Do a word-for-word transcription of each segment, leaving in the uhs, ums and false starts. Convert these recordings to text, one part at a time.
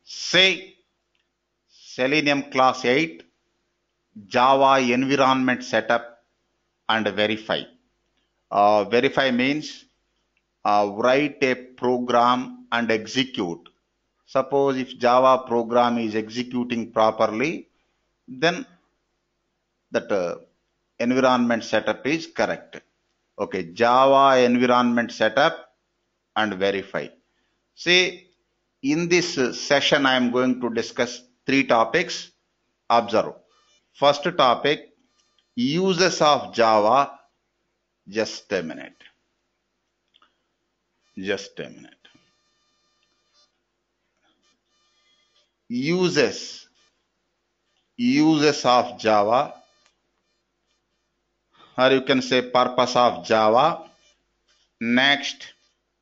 Say Selenium class eight, Java environment setup and verify. Uh, verify means uh, write a program and execute. Suppose if Java program is executing properly, then that uh, environment setup is correct. Okay, Java environment setup and verify. See, in this session, I am going to discuss three topics. Observe. First topic, uses of Java. Just a minute. Just a minute. Uses. Uses of Java. Or you can say purpose of Java. Next,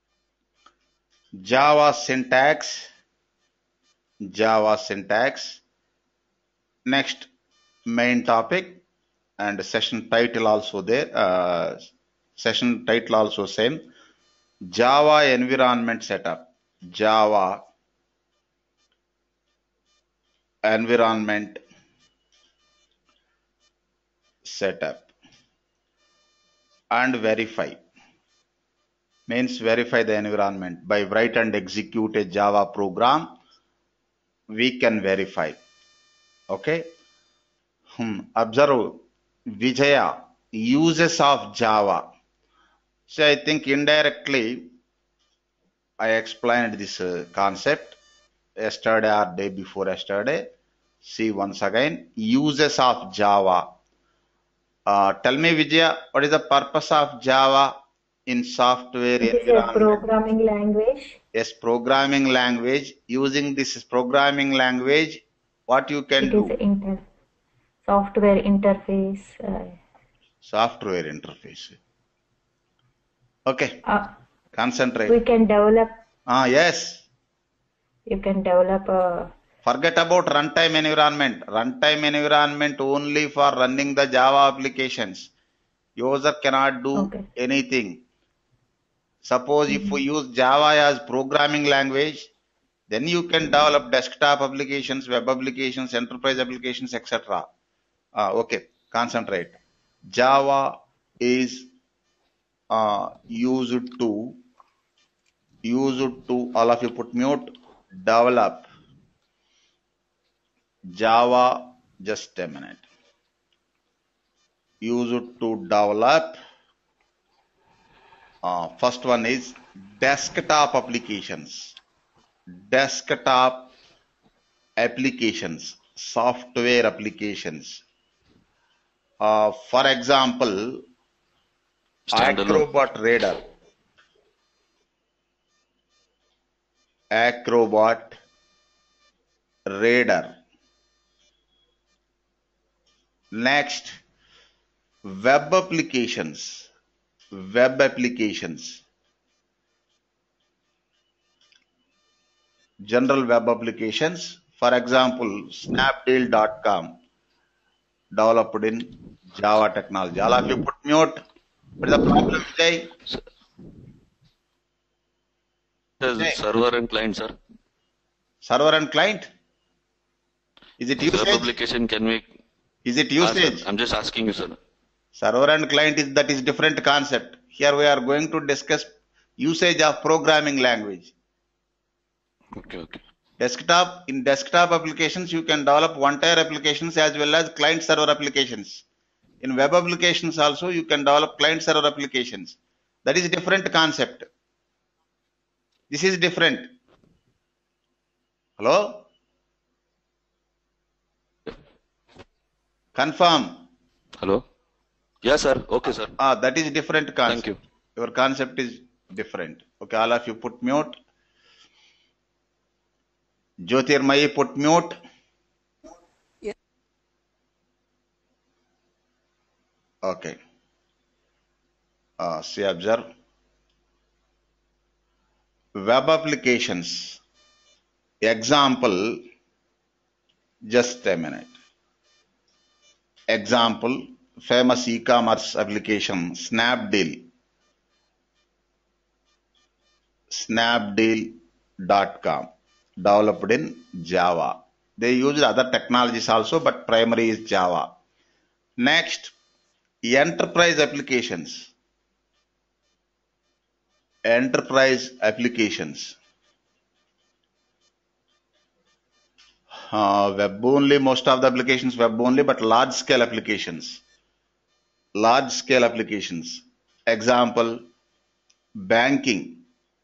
Java syntax. Java syntax. Next, main topic and session title also there. Uh, session title also same. Java environment setup. Java environment setup and verify. Means verify the environment. By write and execute a Java program, we can verify. Okay. Hmm. Observe Vijaya, uses of Java. So I think indirectly I explained this uh, concept yesterday or day before yesterday. See once again, uses of Java. Uh, tell me Vijaya, what is the purpose of Java in software It is a environment? programming language. Yes, programming language. Using this programming language, what you can It do? is inter software interface. Uh, Software interface. Okay, uh, concentrate. we can develop. Ah, yes. You can develop a. Forget about runtime environment. Runtime environment only for running the Java applications. User cannot do Okay. anything. Suppose Mm-hmm. if we use Java as programming language, then you can develop desktop applications, web applications, enterprise applications, et cetera. Ah, okay, concentrate. Java is uh, used to used to all of you put mute develop Java. Just a minute. Used to develop. Uh, first one is desktop applications. Desktop applications, software applications. Uh, for example, Acrobat Reader. Acrobat Reader. Next, web applications. Web applications. General web applications. For example, snapdeal dot com. Developed in Java technology. All of you put mute. What is the problem, Vijay? Vijay? Server and client, sir. Server and client? Is it usage? Web application can we? Is it usage? Ah, I'm just asking you, sir. Server and client is that is different concept. Here we are going to discuss usage of programming language. Okay, okay. Desktop, in desktop applications, you can develop one-tier applications as well as client-server applications. In web applications also, you can develop client-server applications. That is different concept. This is different. Hello? Confirm. Hello? Yes, sir. Okay, sir. Ah, that is different concept. Thank you. Your concept is different. Okay, all of you put mute. Jyotirmayi put mute. Yes. Okay. Uh, see, observe. Web applications. Example. Just a minute. Example. Famous e-commerce application. Snapdeal. Snapdeal dot com. developed in Java. They use other technologies also, but primary is Java. Next, enterprise applications. Enterprise applications. Uh, web only, most of the applications web only, but large scale applications. Large scale applications. Example, banking.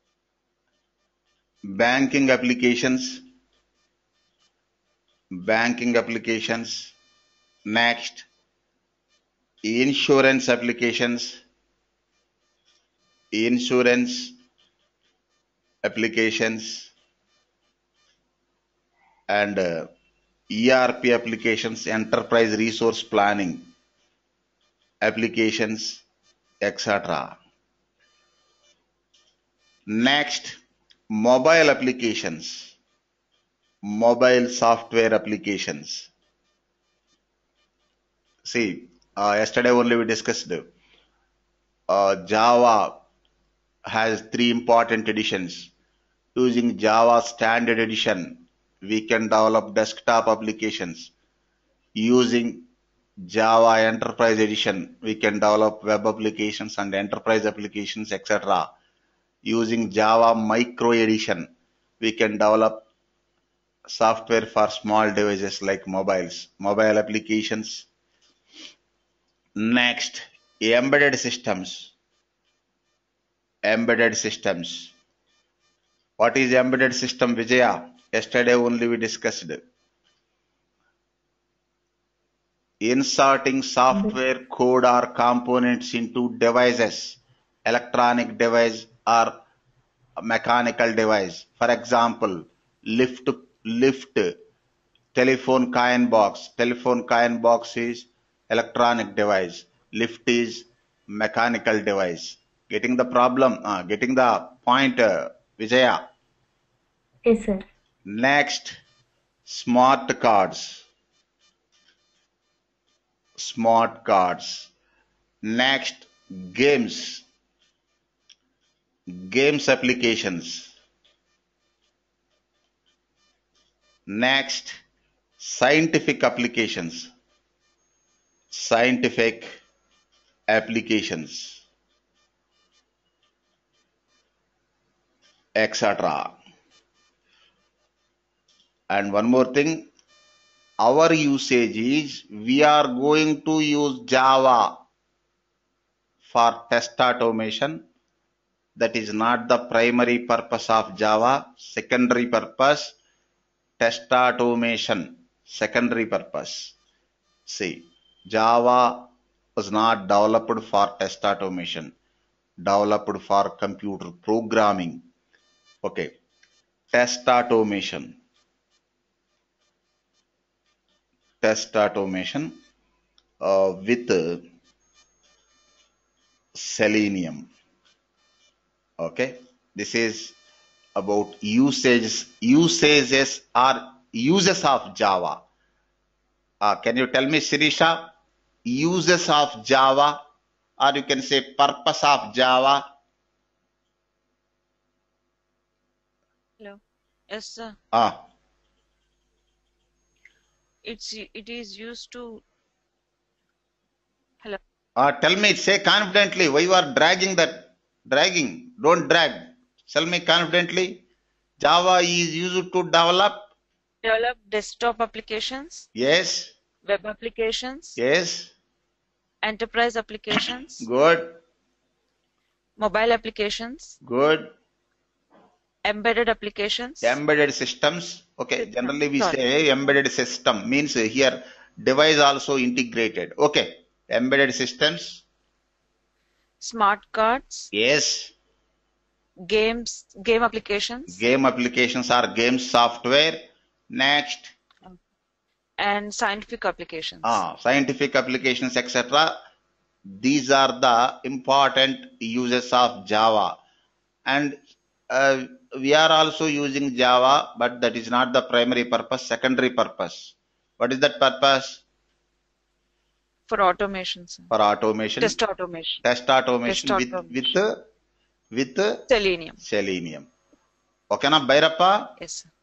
Banking applications. Banking applications. Next, insurance applications. Insurance applications. And uh, E R P applications, enterprise resource planning applications, et cetera. Next, mobile applications, mobile software applications. See, uh, yesterday only we discussed uh, Java has three important editions. Using Java Standard Edition, we can develop desktop applications. Using Java Enterprise Edition, we can develop web applications and enterprise applications, et cetera. Using Java Micro Edition, we can develop software for small devices like mobiles, mobile applications. Next, embedded systems. Embedded systems. What is embedded system, Vijaya? Yesterday only we discussed. Inserting software code or components into devices, electronic device or mechanical device. For example, lift, lift, telephone coin box. Telephone coin box is electronic device. Lift is mechanical device. Getting the problem, uh, getting the point, uh, Vijaya? Yes, sir. Next, smart cards. Smart cards. Next, games. Games applications. Next, scientific applications. Scientific applications, et cetera. And one more thing, our usage is we are going to use Java for test automation. That is not the primary purpose of Java. Secondary purpose, test automation. Secondary purpose. See, Java was not developed for test automation, developed for computer programming. Okay, test automation. Test automation uh, with uh, Selenium. Okay, this is about usages, usages or uses of Java. Uh, can you tell me, Sirisha, uses of Java, or you can say purpose of Java? Hello. Yes, sir. Ah, It's it is used to. Hello. uh, tell me, say confidently, why you are dragging that, dragging, don't drag. Tell me confidently, Java is used to develop? Develop desktop applications, Yes, web applications, yes, enterprise applications, good, mobile applications, good. embedded applications. Embedded systems. Okay, System. generally we Sorry. say embedded system means here device also integrated. Okay, embedded systems. Smart cards, Yes, games, game applications, game applications are game software. Next, and scientific applications. ah, scientific applications, et cetera. These are the important uses of Java, and uh, we are also using Java, but that is not the primary purpose. Secondary purpose. What is that purpose? For automation, sir. For automation. Test automation. Test automation Test with automation. with with Selenium. Selenium. Okay, na Bhairappa? Yes, sir.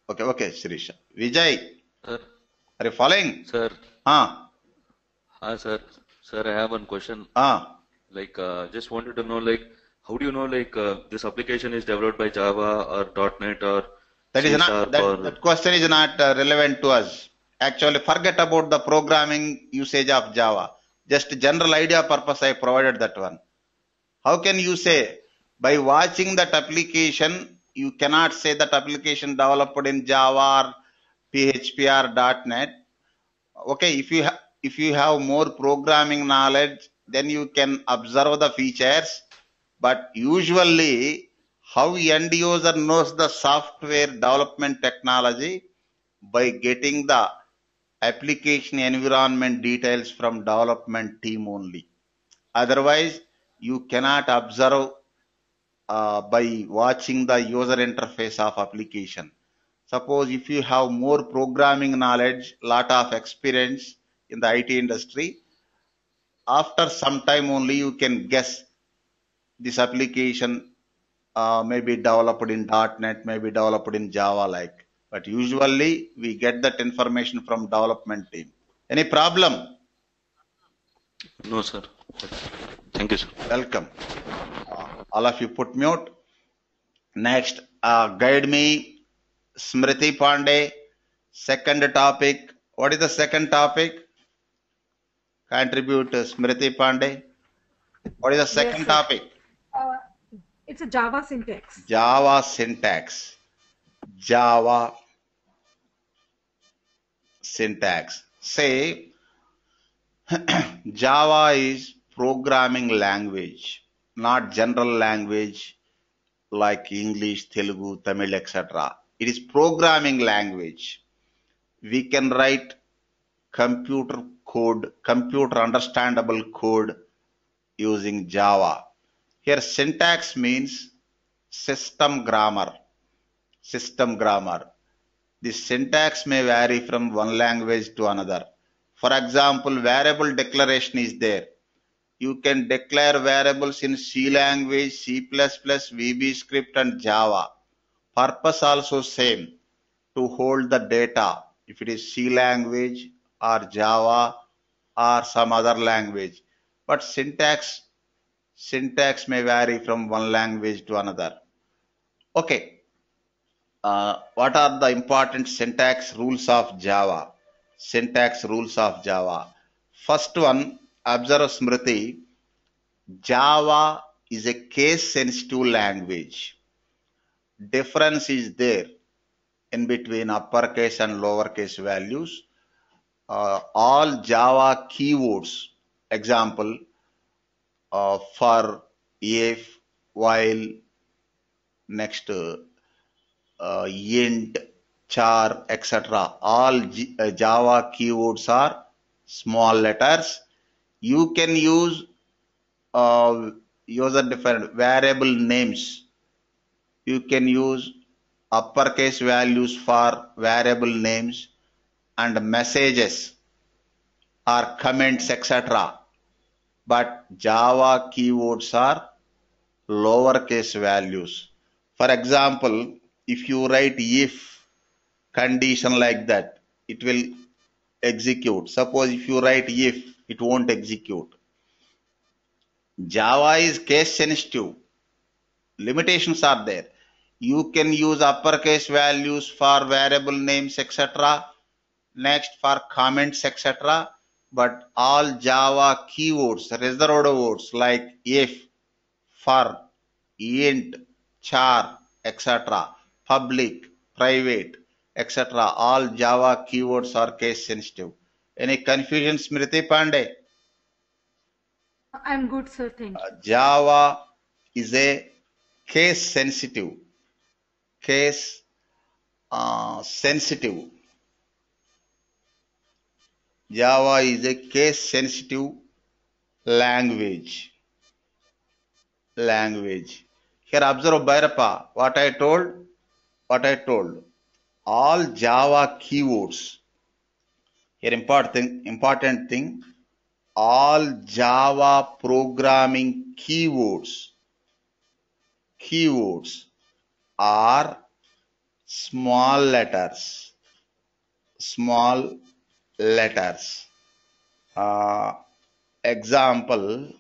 Okay, okay, Shirisha. Vijay, Sir, are you following? sir, Ah, ah, sir, sir, I have one question. ah. Like, uh, just wanted to know, like, how do you know, like, uh, this application is developed by Java or .NET or That is C not Sharp that or that question is not uh, relevant to us. Actually, forget about the programming usage of Java. Just general idea purpose I provided that one. How can you say by watching that application you cannot say that application developed in Java or P H P or .NET? Okay, if you ha- if you have more programming knowledge, then you can observe the features. But usually, how end user knows the software development technology by getting the application environment details from development team only. Otherwise, you cannot observe uh, by watching the user interface of application. Suppose if you have more programming knowledge, lot of experience in the I T industry, after some time only you can guess this application uh, may be developed in .NET, may be developed in Java like. But usually we get that information from development team. Any problem? no, sir? Thank you, sir. Welcome. Uh, all of you put mute. Next, uh, guide me, Smriti Pandey. Second topic. What is the second topic? Contribute uh, Smriti Pandey. What is the Yes, second sir. topic? Uh, it's a Java syntax. Java syntax. Java syntax. Say Java is programming language, not general language like English, Telugu, Tamil, et cetera. It is programming language. We can write computer code, computer understandable code using Java. Here syntax means system grammar. System grammar. The syntax may vary from one language to another. For example, variable declaration is there. You can declare variables in C language, C plus plus, V B script and Java. Purpose also same, to hold the data. If it is C language or Java or some other language. But syntax, syntax may vary from one language to another. Okay. Uh, what are the important syntax rules of Java? Syntax rules of Java. First one, observe Smriti. Java is a case sensitive language. Difference is there in between uppercase and lowercase values. Uh, all Java keywords, example, uh, for, if, while, next, uh, uh, int, char, et cetera. All G, uh, Java keywords are small letters. You can use uh, user defined variable names. You can use uppercase values for variable names and messages or comments, et cetera. But Java keywords are lowercase values. For example, if you write if condition like that, it will execute. Suppose if you write if, it won't execute. Java is case sensitive. Limitations are there. You can use uppercase values for variable names, et cetera. Next for comments, et cetera. But all Java keywords, reserved words like if, for, int, char, et cetera. Public, private, et cetera. All Java keywords are case sensitive. Any confusion, Smriti Pandey? I'm good, sir. Thank you. Java is a case sensitive, case uh, sensitive. Java is a case sensitive language. Language. Here observe Bhairappa, what I told, what I told. All Java keywords. Here important thing, important thing. All Java programming keywords, keywords are small letters, small letters. Uh, example,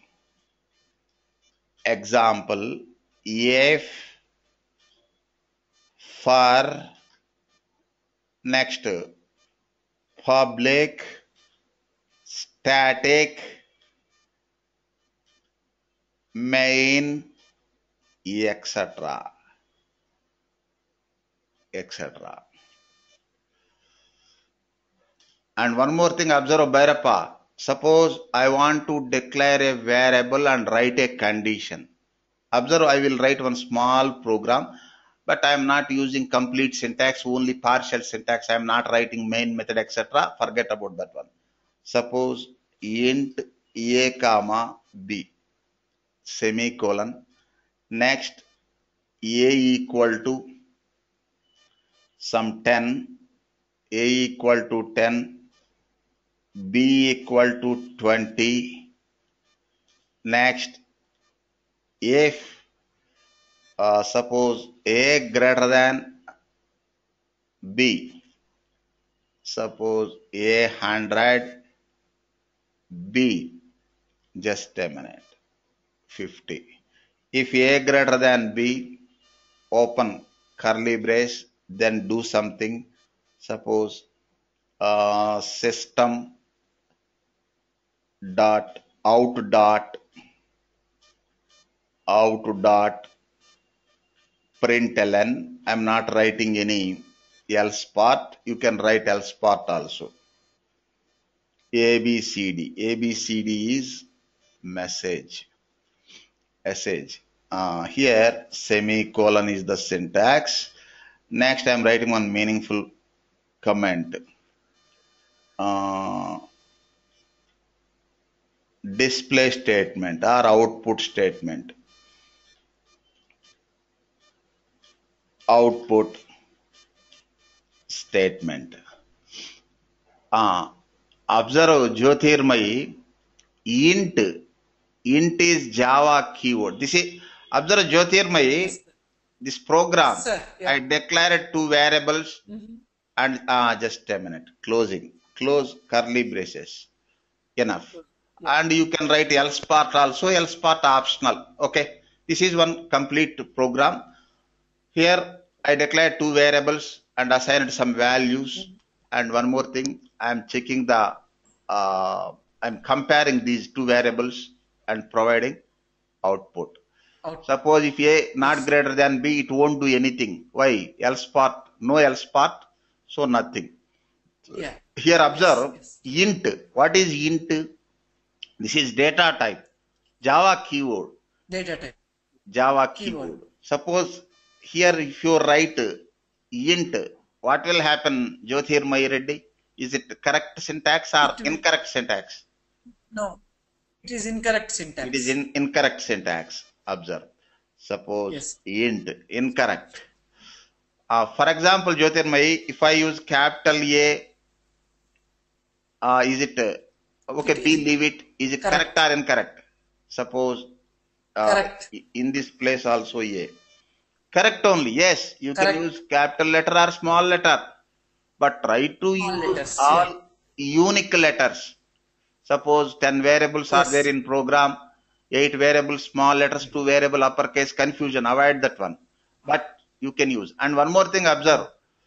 example, F for next public, static, main, et cetera, et cetera. And one more thing, observe Bhairappa. Suppose I want to declare a variable and write a condition. Observe, I will write one small program, but I am not using complete syntax, only partial syntax. I am not writing main method, et cetera. Forget about that one. Suppose int a comma b, semicolon. Next, a equal to some ten, a equal to ten, b equal to twenty. Next, if uh, suppose a greater than b, suppose a hundred, b, just a minute, fifty. If a greater than b, open curly brace, then do something. Suppose uh, system dot out dot out dot println. I'm not writing any else part. You can write else part also. A B C D. A B C D is message. Message. Uh, here semicolon is the syntax. Next, I'm writing one meaningful comment. Uh, display statement or output statement. Output statement. Uh, observe Jyotirmayi, int. Int is Java keyword. This is, observe Jyotirmayi, this program, Sir, yeah. I declared two variables Mhm. and uh, just a minute, closing, close curly braces, enough. Yeah. And you can write else part also, else part optional. Okay, this is one complete program. Here I declared two variables and assigned some values. Mhm. And one more thing, I am checking the, uh, I'm comparing these two variables and providing output. Out. Suppose if A not Yes. greater than B, it won't do anything. Why? Else part, no else part, so nothing. Yeah. Here observe, Yes, int. What is int? This is data type. Java keyword. Data type. Java Keyword. keyword. Suppose here if you write int, what will happen, Jyotirmayi Reddy? Is it correct syntax or It will- incorrect syntax? No, it is incorrect syntax. It is in incorrect syntax. Observe. Suppose Yes. int, incorrect. Uh, for example, Jyotirmayi, if I use capital A, uh, is it, uh, okay, It B, is leave it. Is it correct, correct. or incorrect? Suppose uh, Correct. in this place also A. Correct only. Yes, you Correct. can use capital letter or small letter, but try to Small use letters, all yeah. unique letters. Suppose ten variables are Yes. there in program, eight variables small letters, two variable uppercase, confusion. Avoid that one. But you can use. And one more thing, observe.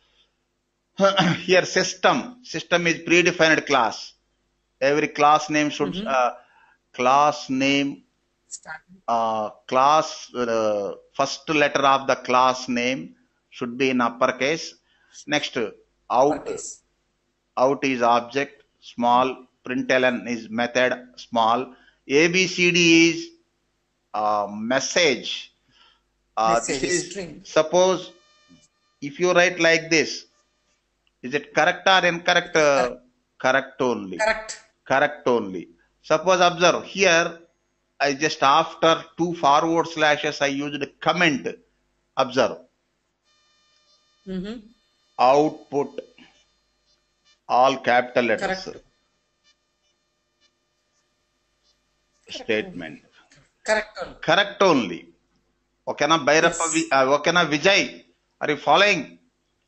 Here system. System is predefined class. Every class name should, Mhm. uh, class name, Start. uh, class, uh, first letter of the class name should be in uppercase. Next, out, Uppercase. out is object, small, println is method, small, A B C D is uh, message. Uh, Message this is, string. suppose if you write like this, is it correct or incorrect? Uh, correct only. Correct. Correct only. Suppose observe here, I just after two forward slashes, I used comment. Observe. Mm-hmm. Output, all capital letters. Correct. Statement. Correct. Only. Correct only. Okay na Bhairappa, Yes. uh, okay na Vijay, are you following?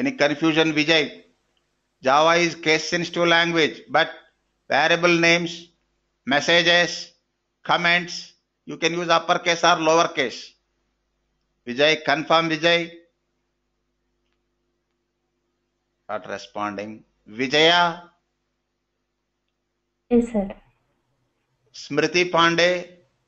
Any confusion, Vijay? Java is case sensitive language, but variable names, messages, comments, you can use uppercase or lowercase. Vijay, confirm Vijay? Not responding. Vijaya? Yes, sir. Smriti Pandey?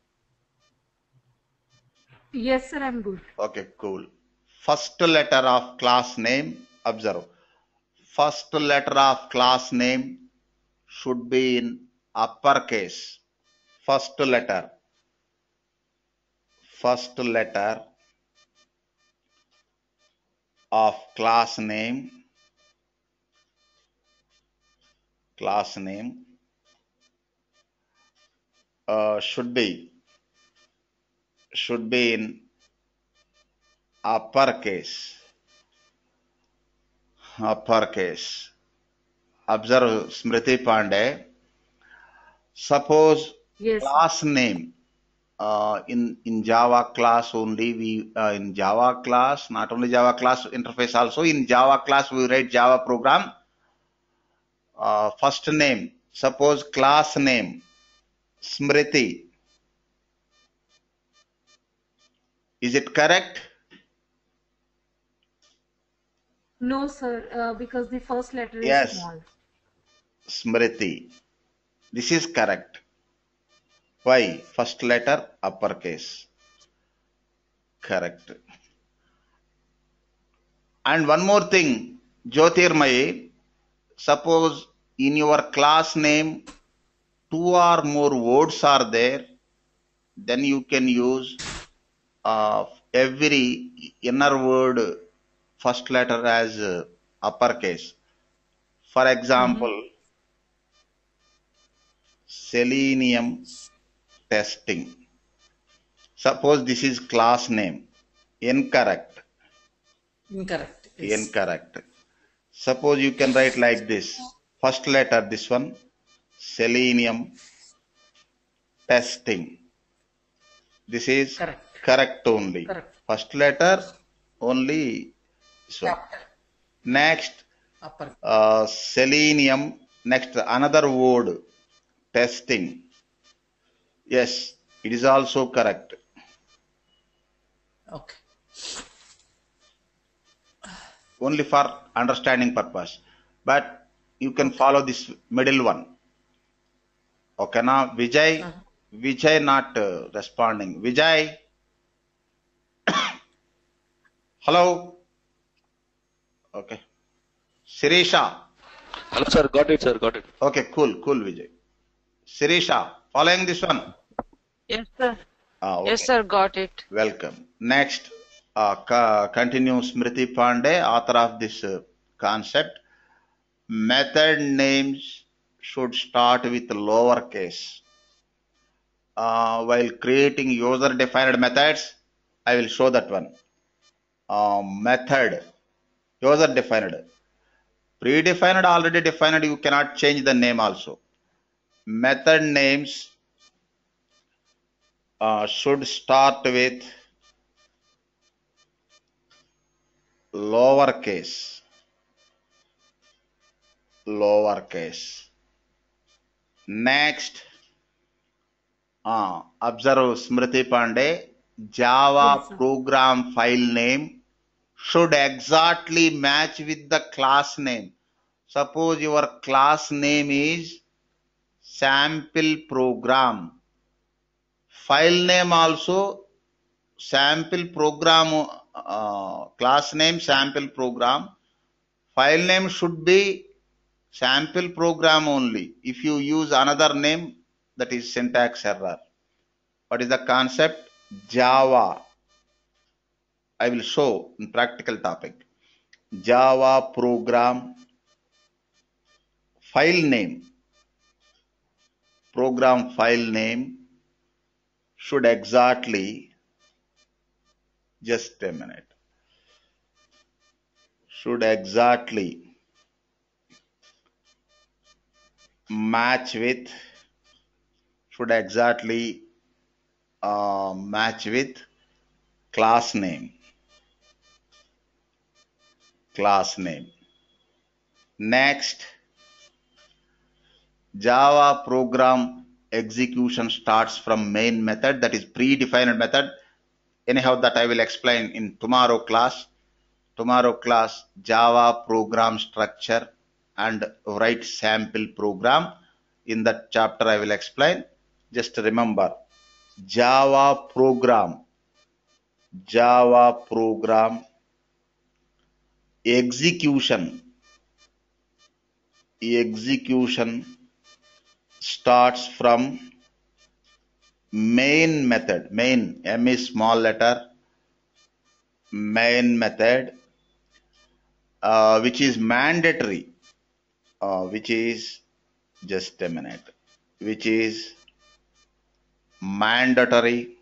Yes, sir, I'm good. Okay, cool. First letter of class name, observe. First letter of class name should be in uppercase. First letter. First letter of class name. Class name uh, should be should be in uppercase. Uppercase. Observe Smriti Pandey. Suppose Yes, sir. class name uh, in in Java class only we uh, in Java class, not only Java class interface, also in Java class we write Java program. Uh, first name, suppose class name Smriti. Is it correct? No, sir, uh, because the first letter is Yes. small. Smriti. This is correct. Why? First letter uppercase. Correct. And one more thing, Jyotirmayi, suppose in your class name two or more words are there, then you can use uh, every inner word first letter as uh, uppercase. For example, selenium testing. Suppose this is class name. Incorrect. Incorrect. Yes. Incorrect. Suppose you can write like this. First letter, this one, selenium testing. This is Correct. correct only. Correct. First letter only. So Chapter. next, Upper. uh, selenium. Next, another word, testing. Yes, it is also correct. Okay. Only for understanding purpose. But you can follow this middle one. Okay, now Vijay. Uh-huh. Vijay not uh, responding. Vijay. Hello. Okay. Sirisha. Hello, sir. Got it, sir. Got it. Okay, cool, cool, Vijay. Sirisha, following this one. Yes, sir. Ah, okay. Yes, sir. Got it. Welcome. Next, uh, ca- continue Smriti Pandey, author of this uh, concept. Method names should start with lowercase. Uh, while creating user-defined methods, I will show that one. Uh, method, user-defined. Predefined, already defined, you cannot change the name also. Method names uh, should start with lowercase. Lowercase. Next, uh, observe Smriti Pandey. Java Yes, sir. program file name should exactly match with the class name. Suppose your class name is sample program. File name also sample program, uh, class name sample program. File name should be sample program only. If you use another name, that is syntax error. What is the concept? Java. I will show in practical topic. Java program file name. Program file name should exactly, just a minute, should exactly match with, should exactly uh, match with class name. class name. Next, Java program execution starts from main method, that is predefined method. Anyhow, that I will explain in tomorrow class. Tomorrow class, Java program structure and write sample program. In that chapter I will explain. Just remember, Java program, Java program execution, execution starts from main method. Main, M is small letter, main method, uh, which is mandatory, uh, which is, just a minute, which is mandatory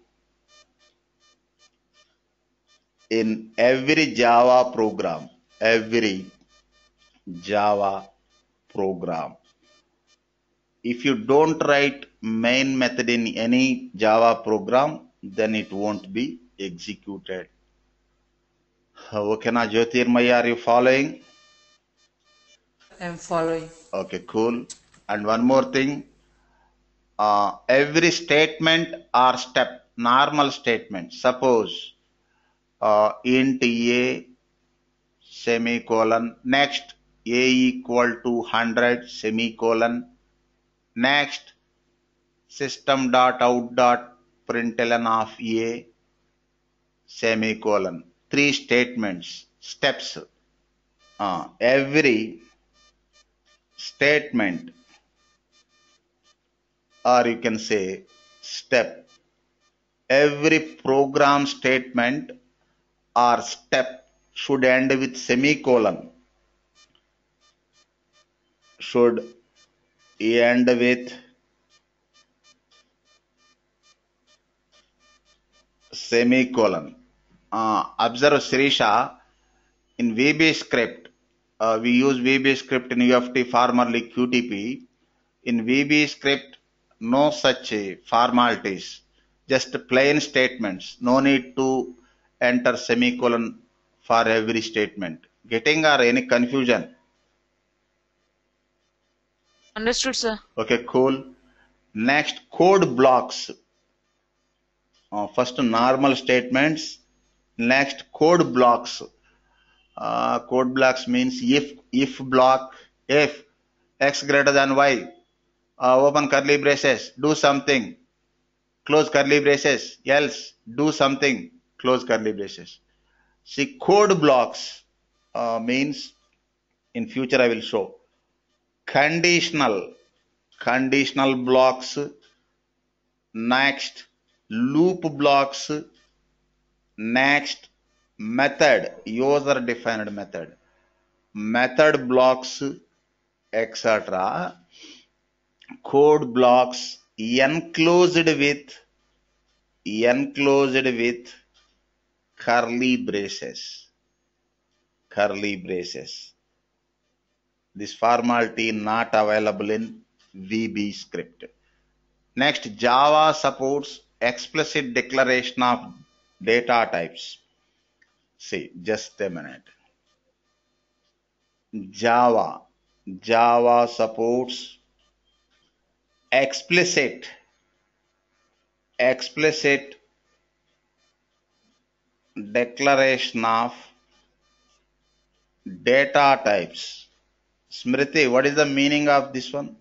in every Java program, every Java program. If you don't write main method in any Java program, then it won't be executed. Okay, na Jyotirmaya, are you following? I am following. Okay, cool. And one more thing, uh, every statement or step, normal statement, suppose uh, int a semicolon, next a equal to one hundred semicolon, next system dot out dot println of a semicolon. Three statements, steps. Uh, every statement, or you can say step, every program statement or step should end with semicolon, should end with semicolon. Uh, observe, Sirisha, in V B script, uh, we use V B script in U F T, formerly Q T P. In V B script, no such uh, formalities, just plain statements. No need to enter semicolon for every statement. Getting or any confusion? Understood, sir. Okay, cool. Next, code blocks. Uh, first, normal statements. Next, code blocks. Uh, code blocks means if, if block, if x greater than y, uh, open curly braces, do something, close curly braces, else do something, close curly braces. See, code blocks uh, means, in future I will show, conditional, conditional blocks, next loop blocks, next method, user defined method, method blocks, et cetera. Code blocks enclosed with, enclosed with curly braces, curly braces. This formality not available in V B script. Next, Java supports explicit declaration of data types. See, just a minute. Java, Java supports explicit, explicit declaration of data types. Smriti, what is the meaning of this one?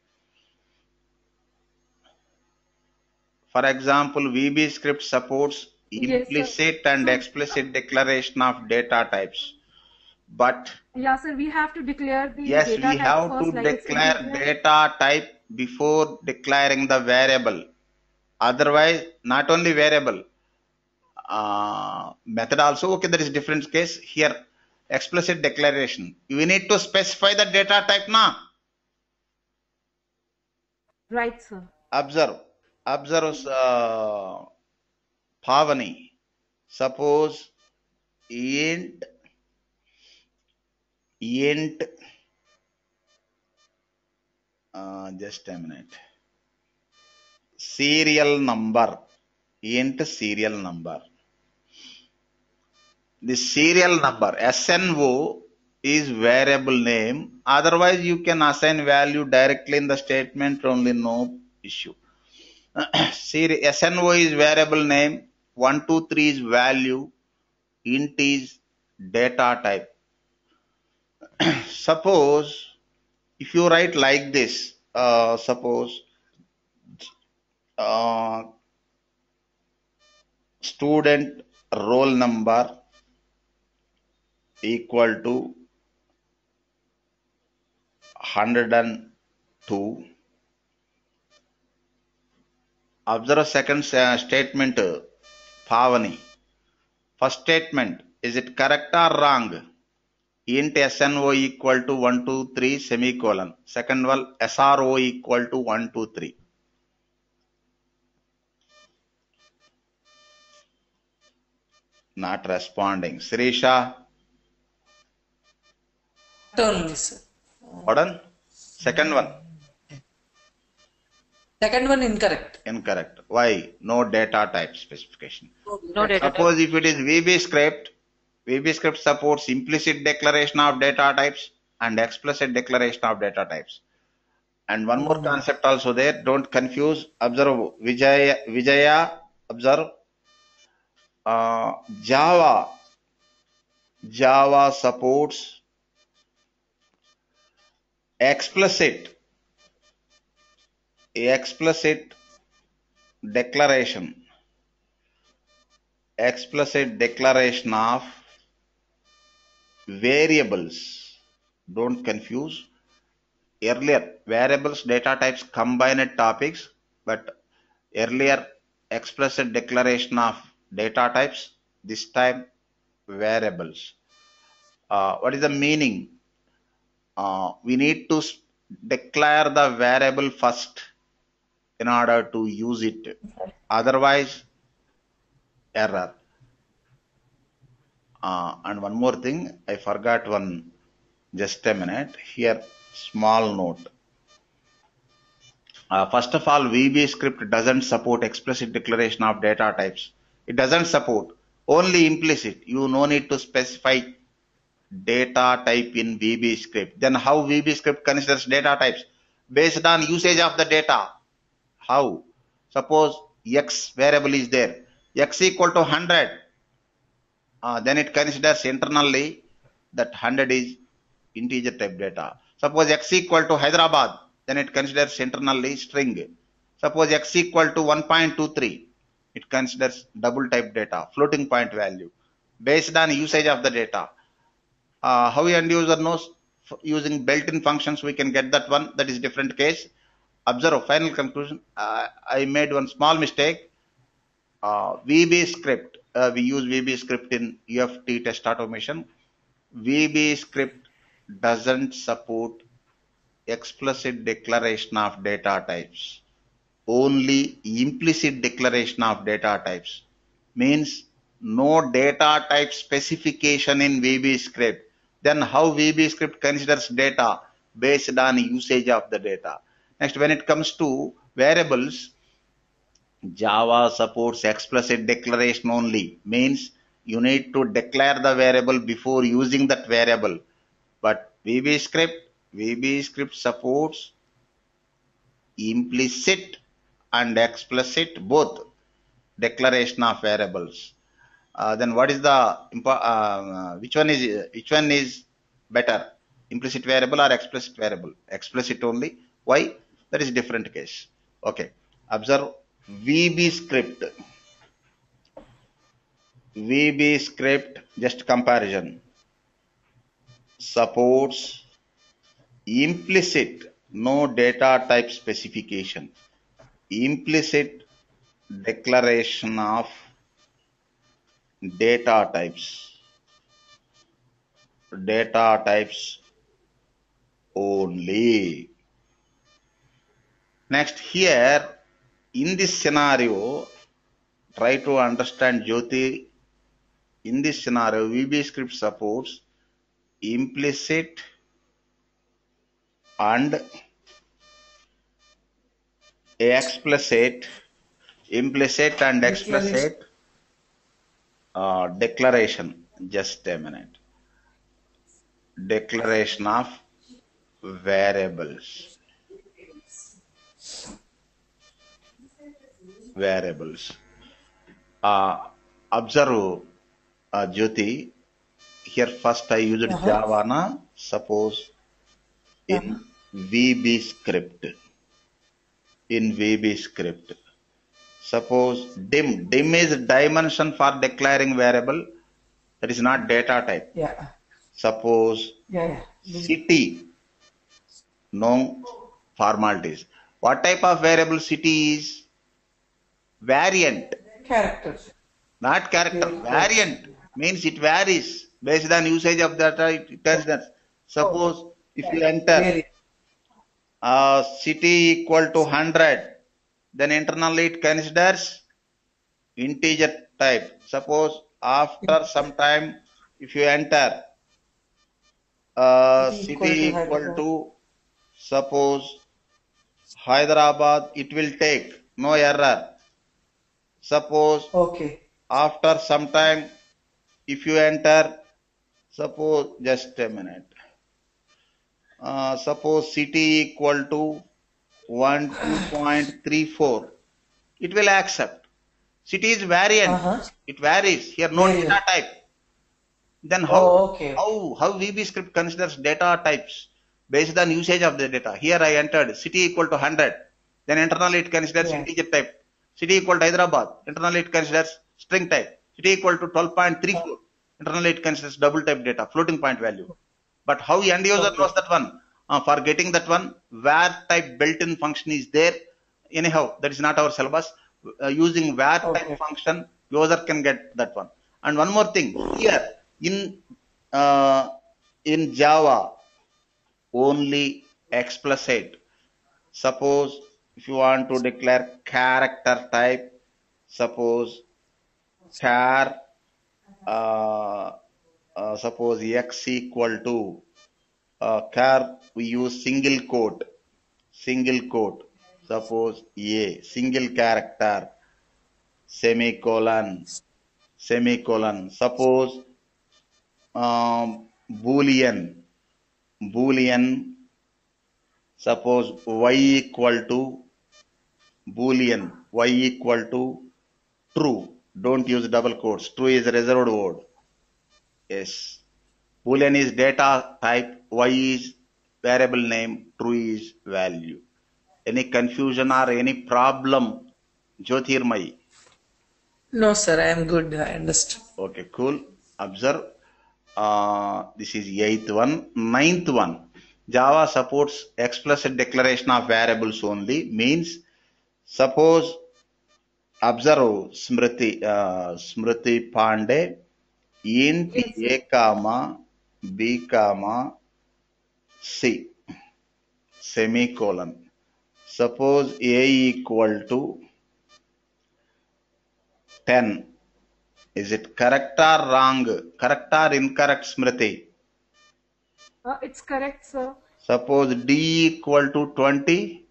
For example, V B script supports Yes, sir. implicit and So, explicit declaration of data types. But yeah, sir, we have to declare the yes, data we type have first, to like it's declare integer. data type before declaring the variable. Otherwise, not only variable, uh, method also. Okay, there is different case here. Explicit declaration. You need to specify the data type now. Right, sir. Observe, observe, uh, Pavani. Suppose int, int, uh, just a minute. Serial number, int serial number. the serial number S N O is variable name. Otherwise, you can assign value directly in the statement, only no issue. Seri- S N O is variable name. one two three is value. Int is data type. Suppose if you write like this, uh, suppose uh, student roll number equal to one hundred two. Observe second uh, statement, uh, Pavani. First statement, is it correct or wrong? Int S N O equal to one two three semicolon. Second one, S R O equal to one two three. Not responding. Sirisha? Only, sir. Pardon? Second one. Second one incorrect. Incorrect. Why? No data type specification. No data type. Suppose if it is V B script, V B script supports implicit declaration of data types and explicit declaration of data types. And one more concept also there. Don't confuse. Observe Vijaya. Vijaya. Observe. Uh, Java. Java supports explicit. Explicit declaration. Explicit declaration of variables. Don't confuse. Earlier, variables, data types, combined topics, but earlier explicit declaration of data types, this time variables. Uh, what is the meaning? Uh, we need to declare the variable first in order to use it. Otherwise, error. Uh, and one more thing, I forgot one, just a minute. Here, small note. Uh, first of all, V B script doesn't support explicit declaration of data types. It doesn't support, only implicit. You no need to specify data type in V B script. Then how V B script considers data types? Based on usage of the data. How? Suppose X variable is there. X equal to one hundred. Uh, then it considers internally that one hundred is integer type data. Suppose X equal to Hyderabad. Then it considers internally string. Suppose X equal to one point two three. It considers double type data, floating point value. Based on usage of the data. Uh, how end user knows? Using built-in functions we can get that one. That is different case. Observe final conclusion. Uh, I made one small mistake. Uh, V B script. Uh, we use V B script in U F T test automation. V B script doesn't support explicit declaration of data types. Only implicit declaration of data types. Means no data type specification in V B script. Then how V B script considers data? Based on usage of the data. Next, when it comes to variables, Java supports explicit declaration only. Means you need to declare the variable before using that variable. But V B script, V B script supports implicit and explicit both declaration of variables. Uh, then what is the uh, which one is which one is better? Implicit variable or explicit variable? Explicit only. Why? That is different case. Okay. Observe V B script. V B script, just comparison, supports implicit, no data type specification, implicit declaration of data types, data types only. Next, here in this scenario, try to understand, Jyoti. In this scenario, V B script supports implicit and explicit, implicit and explicit uh, declaration. Just a minute. Declaration of variables. Variables. Uh, observe, uh, Jyoti. Here first I used Uh-huh. Java na. Suppose in V B script. In V B script. Suppose dim. Dim is dimension for declaring variable. That is not data type. Yeah. Suppose Yeah. Yeah. city. No formalities. What type of variable city is? Variant. Character. Not character. Variant means it varies based on usage of data. It tells that. Suppose if you enter Very. uh, city equal to one hundred, then internally it considers integer type. Suppose after some time, if you enter uh, City city equal to equal Hyderabad. to suppose Hyderabad, it will take no error. Suppose Okay. after some time, if you enter, suppose just a minute. Uh, suppose city equal to one two point three four, it will accept. City is variant. Uh-huh. It varies. Here no Variant. data type. Then how Oh, okay. how how V B script considers data types based on usage of the data? Here I entered city equal to one hundred. Then internally it considers Yeah. integer type. City equal to Hyderabad. Internally it considers string type. City equal to twelve point three four. Internally it considers double type data, floating point value. But how end user Okay. knows that one? Uh, for getting that one, var type built-in function is there. Anyhow, that is not our syllabus. Uh, using var type Okay. function, user can get that one. And one more thing, here in uh, in Java, only explicit. Suppose if you want to declare character type, suppose char, uh, uh, suppose x equal to uh, char, we use single quote, single quote. Suppose a single character, semicolon, semicolon. Suppose um, boolean, boolean. Suppose y equal to boolean, y equal to true. Don't use double quotes. True is a reserved word. Yes. Boolean is data type, y is variable name, true is value. Any confusion or any problem, Jyotirmai? No, sir. I am good. I understand. Okay, cool. Observe. Uh, this is eighth one. Ninth one. Java supports explicit declaration of variables only. Means, suppose, observe Smriti, uh, Smriti Pandey, int Yes, sir. a comma b comma c, semicolon. Suppose a equal to ten. Is it correct or wrong? Correct or incorrect, Smriti? Uh, it's correct, sir. Suppose d equal to twenty.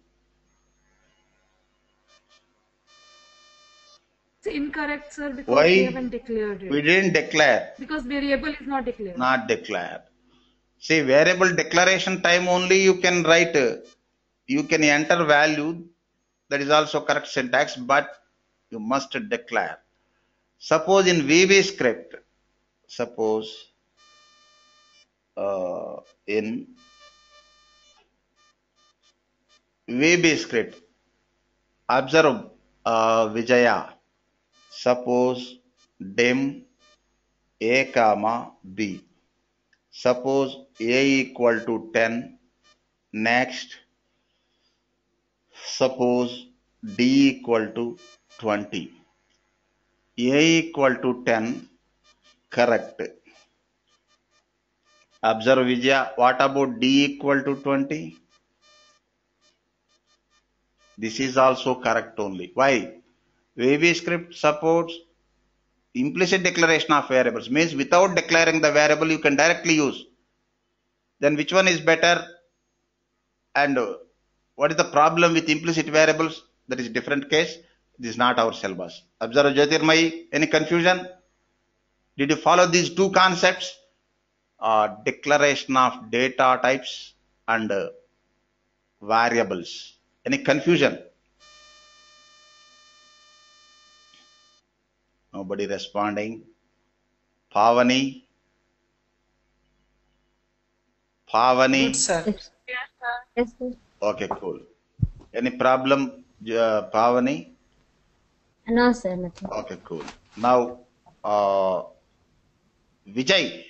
It's incorrect, sir, because we Why? haven't declared We it. didn't declare. Because variable is not declared. Not declared. See, variable declaration time only you can write. You can enter value. That is also correct syntax, but you must declare. Suppose in V B script, suppose uh, in V B script, observe uh, Vijaya. Suppose dim a comma b. Suppose a equal to ten. Next, suppose d equal to twenty. A equal to ten, correct. Observe Vijaya, what about d equal to twenty? This is also correct only. Why? V B script supports implicit declaration of variables. Means without declaring the variable, you can directly use. Then which one is better? And uh, what is the problem with implicit variables? That is a different case. This is not our syllabus. Observe Jyotirmai, any confusion? Did you follow these two concepts? Uh, declaration of data types and uh, variables. Any confusion? Nobody responding. Pavani? Pavani? Good, sir. Yes, yes, sir. Okay, cool. Any problem, uh, Pavani? No, sir, nothing. Okay, cool. Now, uh, Vijay,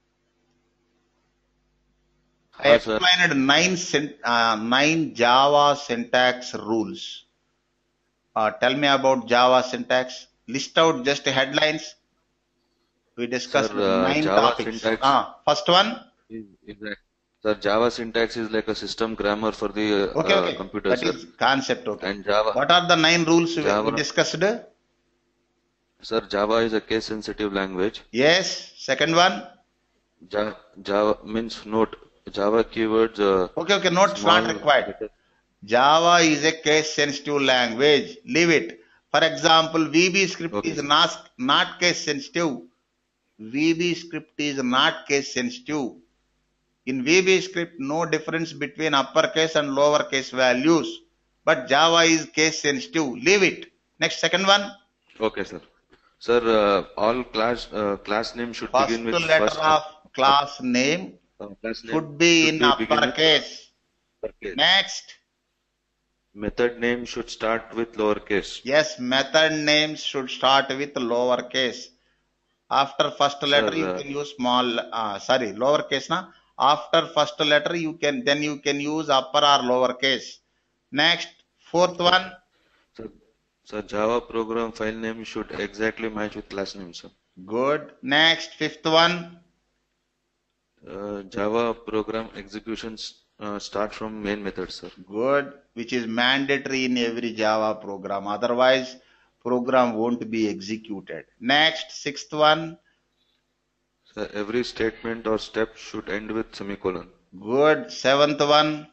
I Hi, sir. explained nine, syn- uh, nine Java syntax rules. Uh, tell me about Java syntax. List out just headlines. We discussed Sir, uh, nine Java topics. syntax Ah, first one. is, is that, sir, Java syntax is like a system grammar for the uh, Okay, uh, okay. computer, That sir. is concept. Okay. And Java, What are the nine rules we- we Java, discussed? sir, Java is a case-sensitive language. Yes. Second one. Java, Java means note. Java keywords, uh, Okay, okay. Notes small not required. letter. Java is a case-sensitive language. Leave it. For example, V B script Okay, is sir. not, not case-sensitive. V B script is not case-sensitive. In V B script, no difference between uppercase and lowercase values. But Java is case-sensitive. Leave it. Next, second one. Okay, sir. Sir, uh, all class uh, class name should First begin with letter first of up, class name uh, class name should be should in be begin with uppercase. uppercase. Next. Method name should start with lowercase. Yes, method names should start with lowercase. After first letter, Sir, you uh, can use small, uh, sorry, lowercase. Na? After first letter, you can, then you can use upper or lowercase. Next, fourth okay. one. Sir, sir, Java program file name should exactly match with class name, sir. Good. Next, fifth one. Uh, Java program executions uh, start from main method, sir. Good. Which is mandatory in every Java program. Otherwise, program won't be executed. Next, sixth one. Sir, every statement or step should end with semicolon. Good. Seventh one.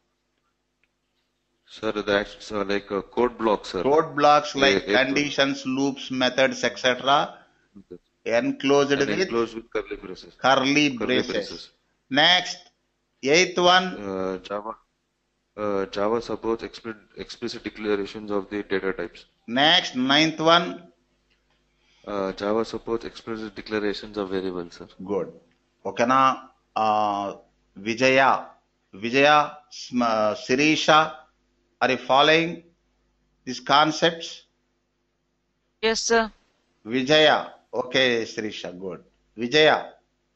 Sir, that's uh, like a code block, sir. Code blocks like A, a conditions, loops, methods, et cetera enclosed and with enclosed with curly braces. curly Curly braces. braces. Next, eighth one. Uh, Java uh, Java supports explicit, explicit declarations of the data types. Next, ninth one. Uh, Java supports explicit declarations of variables, sir. Good. Okay, now, uh, Vijaya, Vijaya, Sm- uh, Sirisha, are you following these concepts? Yes, sir. Vijaya. Okay, Sirisha, good. Vijaya.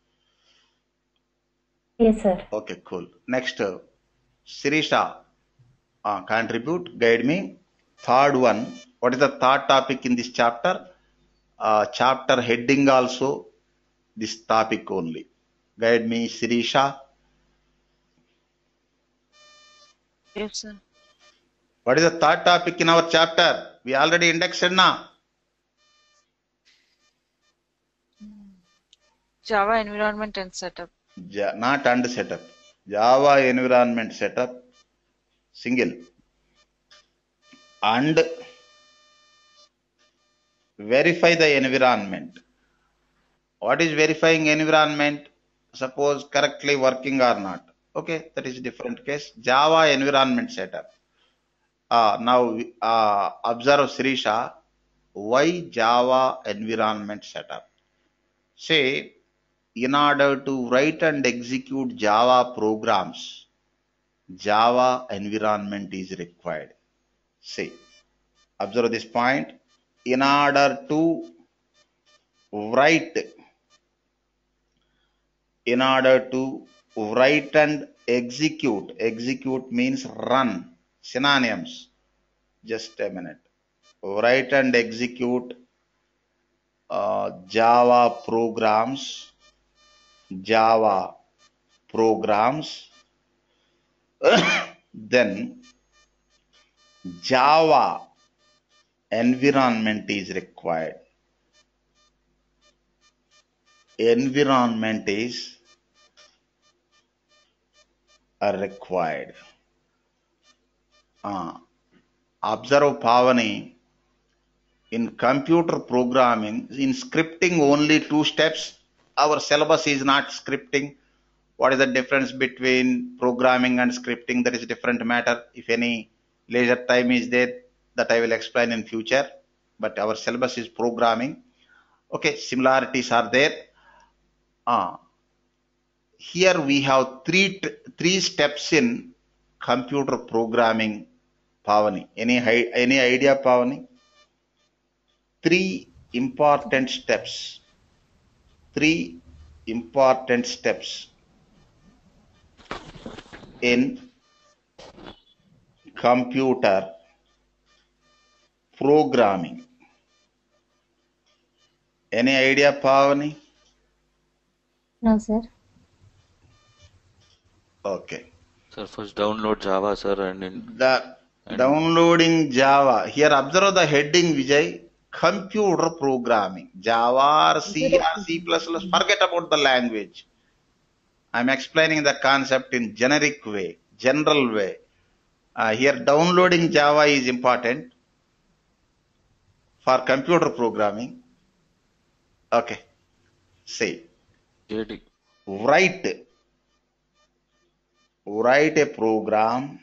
Yes, sir. Okay, cool. Next, uh, Sirisha, uh, contribute, guide me. Third one. What is the third topic in this chapter? Uh, chapter heading also, this topic only. Guide me, Sirisha. Yes, sir. What is the third topic in our chapter? We already indexed now. Java environment and setup. Ja- not and setup. Java environment setup, single. And verify the environment. What is verifying environment? Suppose correctly working or not. Okay, that is a different case. Java environment setup. Uh, now uh, observe Sirisha. Why Java environment setup? Say, in order to write and execute Java programs, Java environment is required. See, observe this point. In order to write, in order to write and execute, execute means run, synonyms. Just a minute. Write and execute uh, Java programs, Java programs, then Java environment is required. Environment is uh, required. Uh, observe Pavani. In computer programming, in scripting only two steps. Our syllabus is not scripting. What is the difference between programming and scripting? That is a different matter. If any leisure time is there, that I will explain in future. But our syllabus is programming. Okay, similarities are there. Ah, here we have three three steps in computer programming. Pavani, any any idea, Pavani? Three important steps. Three important steps in computer programming. Any idea, Pavani? No, sir. Okay. Sir, first download Java, sir, and in the and downloading Java. Here, observe the heading, Vijay. Computer programming. Java or C or C plus plus. Forget about the language. I'm explaining the concept in generic way, general way. Uh, here, downloading Java is important for computer programming. Okay. Say. Write. Write a program.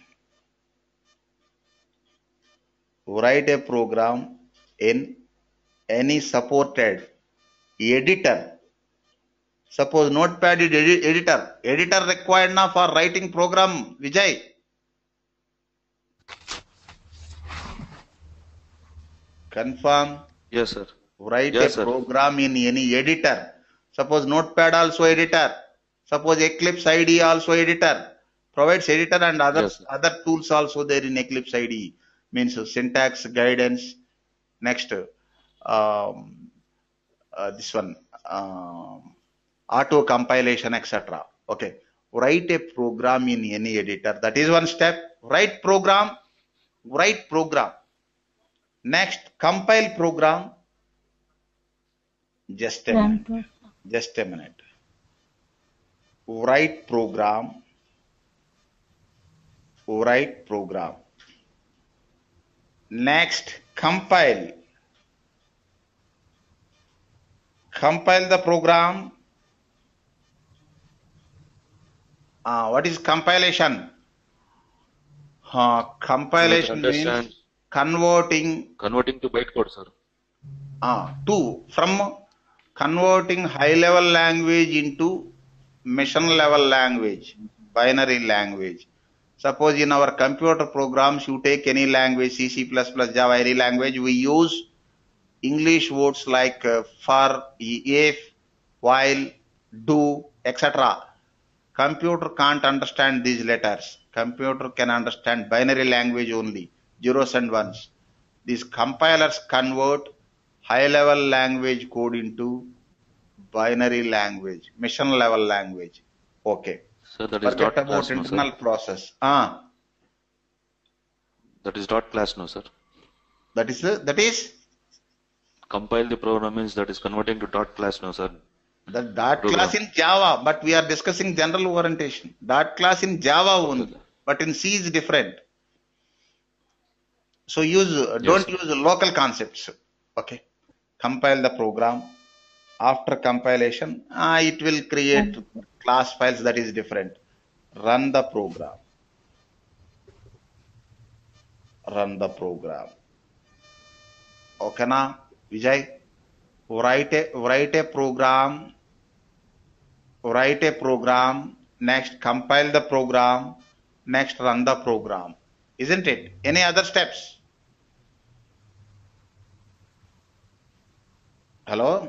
Write a program in any supported editor. Suppose Notepad is edi editor. Editor required now for writing program, Vijay. Confirm? Yes, sir. Write yes, a sir. program in any editor. Suppose Notepad also editor. Suppose Eclipse I D E also editor. Provides editor and other, yes, other tools also there in Eclipse I D E. Means syntax guidance. Next, um, uh, this one, um, auto compilation, et cetera. Okay. Write a program in any editor. That is one step. Write program. Write program. Next, compile program. Just a minute. Just a minute. Write program. Write program. Next, compile. Compile the program. Uh, what is compilation? Uh, compilation means converting. Converting to bytecode, sir. Uh, to, from converting high level language into machine level language, binary language. Suppose in our computer programs, you take any language, C, C plus plus, Java, any language, we use English words like uh, for, if, while, do, et cetera. Computer can't understand these letters. Computer can understand binary language only, zeros and ones. These compilers convert high level language code into binary language, machine level language. Okay. So that is Forget dot about class, no, internal sir. process. Ah. That is dot class, no, sir. That is the, that is compile the program means that is converting to dot class, no, sir. The dot program. class in Java, but we are discussing general orientation. Dot class in Java only, okay. But in C is different. So use yes. don't use local concepts. Okay. Compile the program. After compilation, ah, it will create class files that is different. Run the program. Run the program. Okay, na, Vijay? Write a, write a program. Write a program. Next, compile the program. Next, run the program. Isn't it? Any other steps? Hello?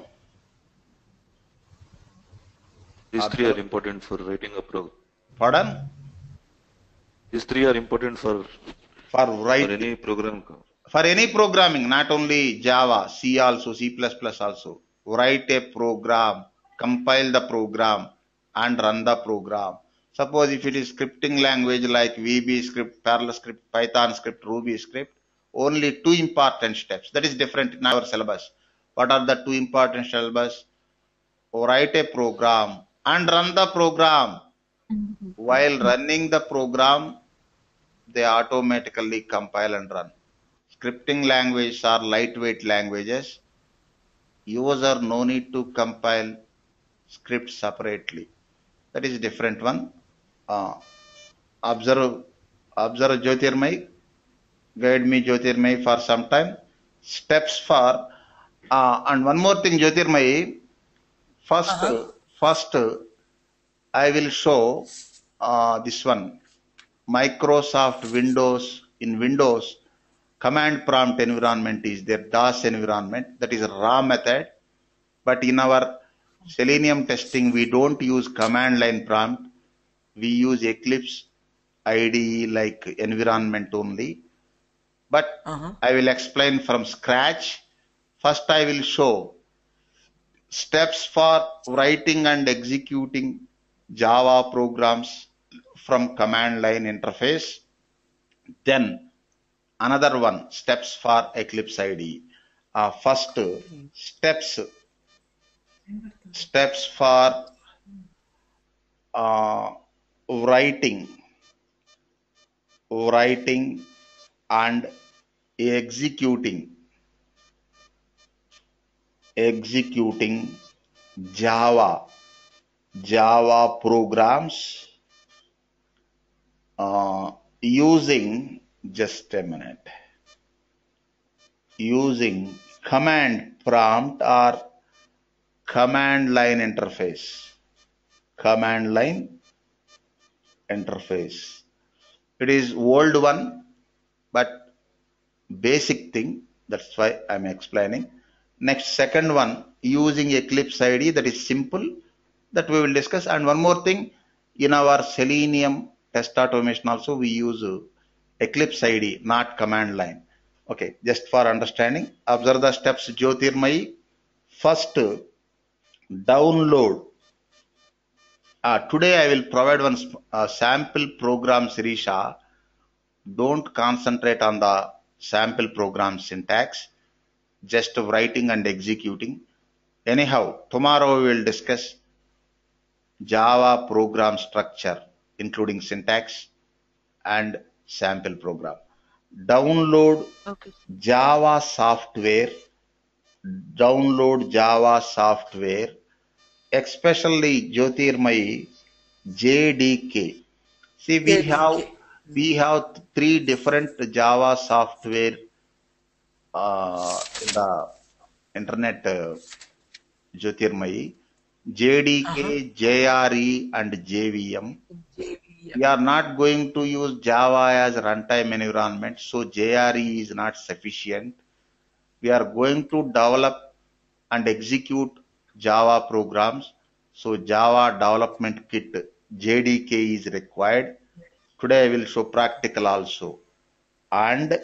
These three are important for writing a program. Pardon? These three are important for for writing for any program. For any programming, not only Java, C also, C plus plus also. Write a program, compile the program, and run the program. Suppose if it is scripting language like V B script, Perl script, Python script, Ruby script, only two important steps. That is different in our syllabus. What are the two important syllabus? Write a program and run the program. Mm-hmm. While running the program, they automatically compile and run. Scripting languages are lightweight languages. User no need to compile script separately. That is a different one. Uh, observe, observe Jyotirmay. Guide me Jyotirmay for some time. Steps for, uh, and one more thing Jyotirmay. First, Uh-huh. first I will show uh, this one. Microsoft Windows, in Windows, command prompt environment is their DOS environment. That is a raw method. But in our Selenium testing, we don't use command line prompt. We use Eclipse I D E like environment only. But Uh-huh. I will explain from scratch. First, I will show steps for writing and executing Java programs from command line interface. Then another one, steps for Eclipse I D E. Uh, first, steps steps for uh, writing, writing and executing, executing Java, Java programs uh, using, just a minute, using command prompt or command line interface, command line interface. It is old one, but basic thing. That's why I'm explaining. Next, second one, using Eclipse I D E, that is simple, that we will discuss. And one more thing, in our Selenium test automation also, we use Eclipse I D E, not command line. Okay, just for understanding, observe the steps, Jyotirmay. First, download. Uh, today I will provide one uh, sample program, Sirisha. Don't concentrate on the sample program syntax, just writing and executing. Anyhow, tomorrow we will discuss Java program structure, including syntax and sample program. Download Okay. Java software, download Java software, especially Jyotirmay, J D K. See, we have J D K. we have three different Java software uh, in the internet, uh, Jyotirmay. J D K, Uh-huh. J R E, and J V M. J V M. We are not going to use Java as runtime environment, so J R E is not sufficient. We are going to develop and execute Java programs, so Java development kit J D K is required. Today I will show practical also. And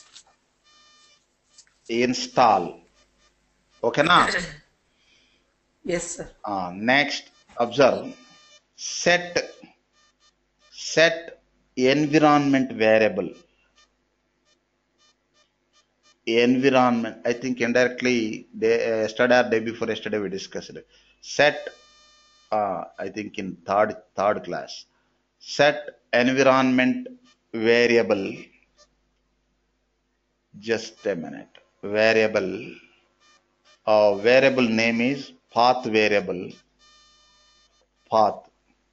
install. Okay, na? Yes, sir. Uh, next, observe. Set set environment variable. Environment, I think indirectly day, uh, yesterday or day before yesterday we discussed it. Set, uh, I think in third third class. Set environment variable. Just a minute. Variable. Uh, variable name is path variable. Path.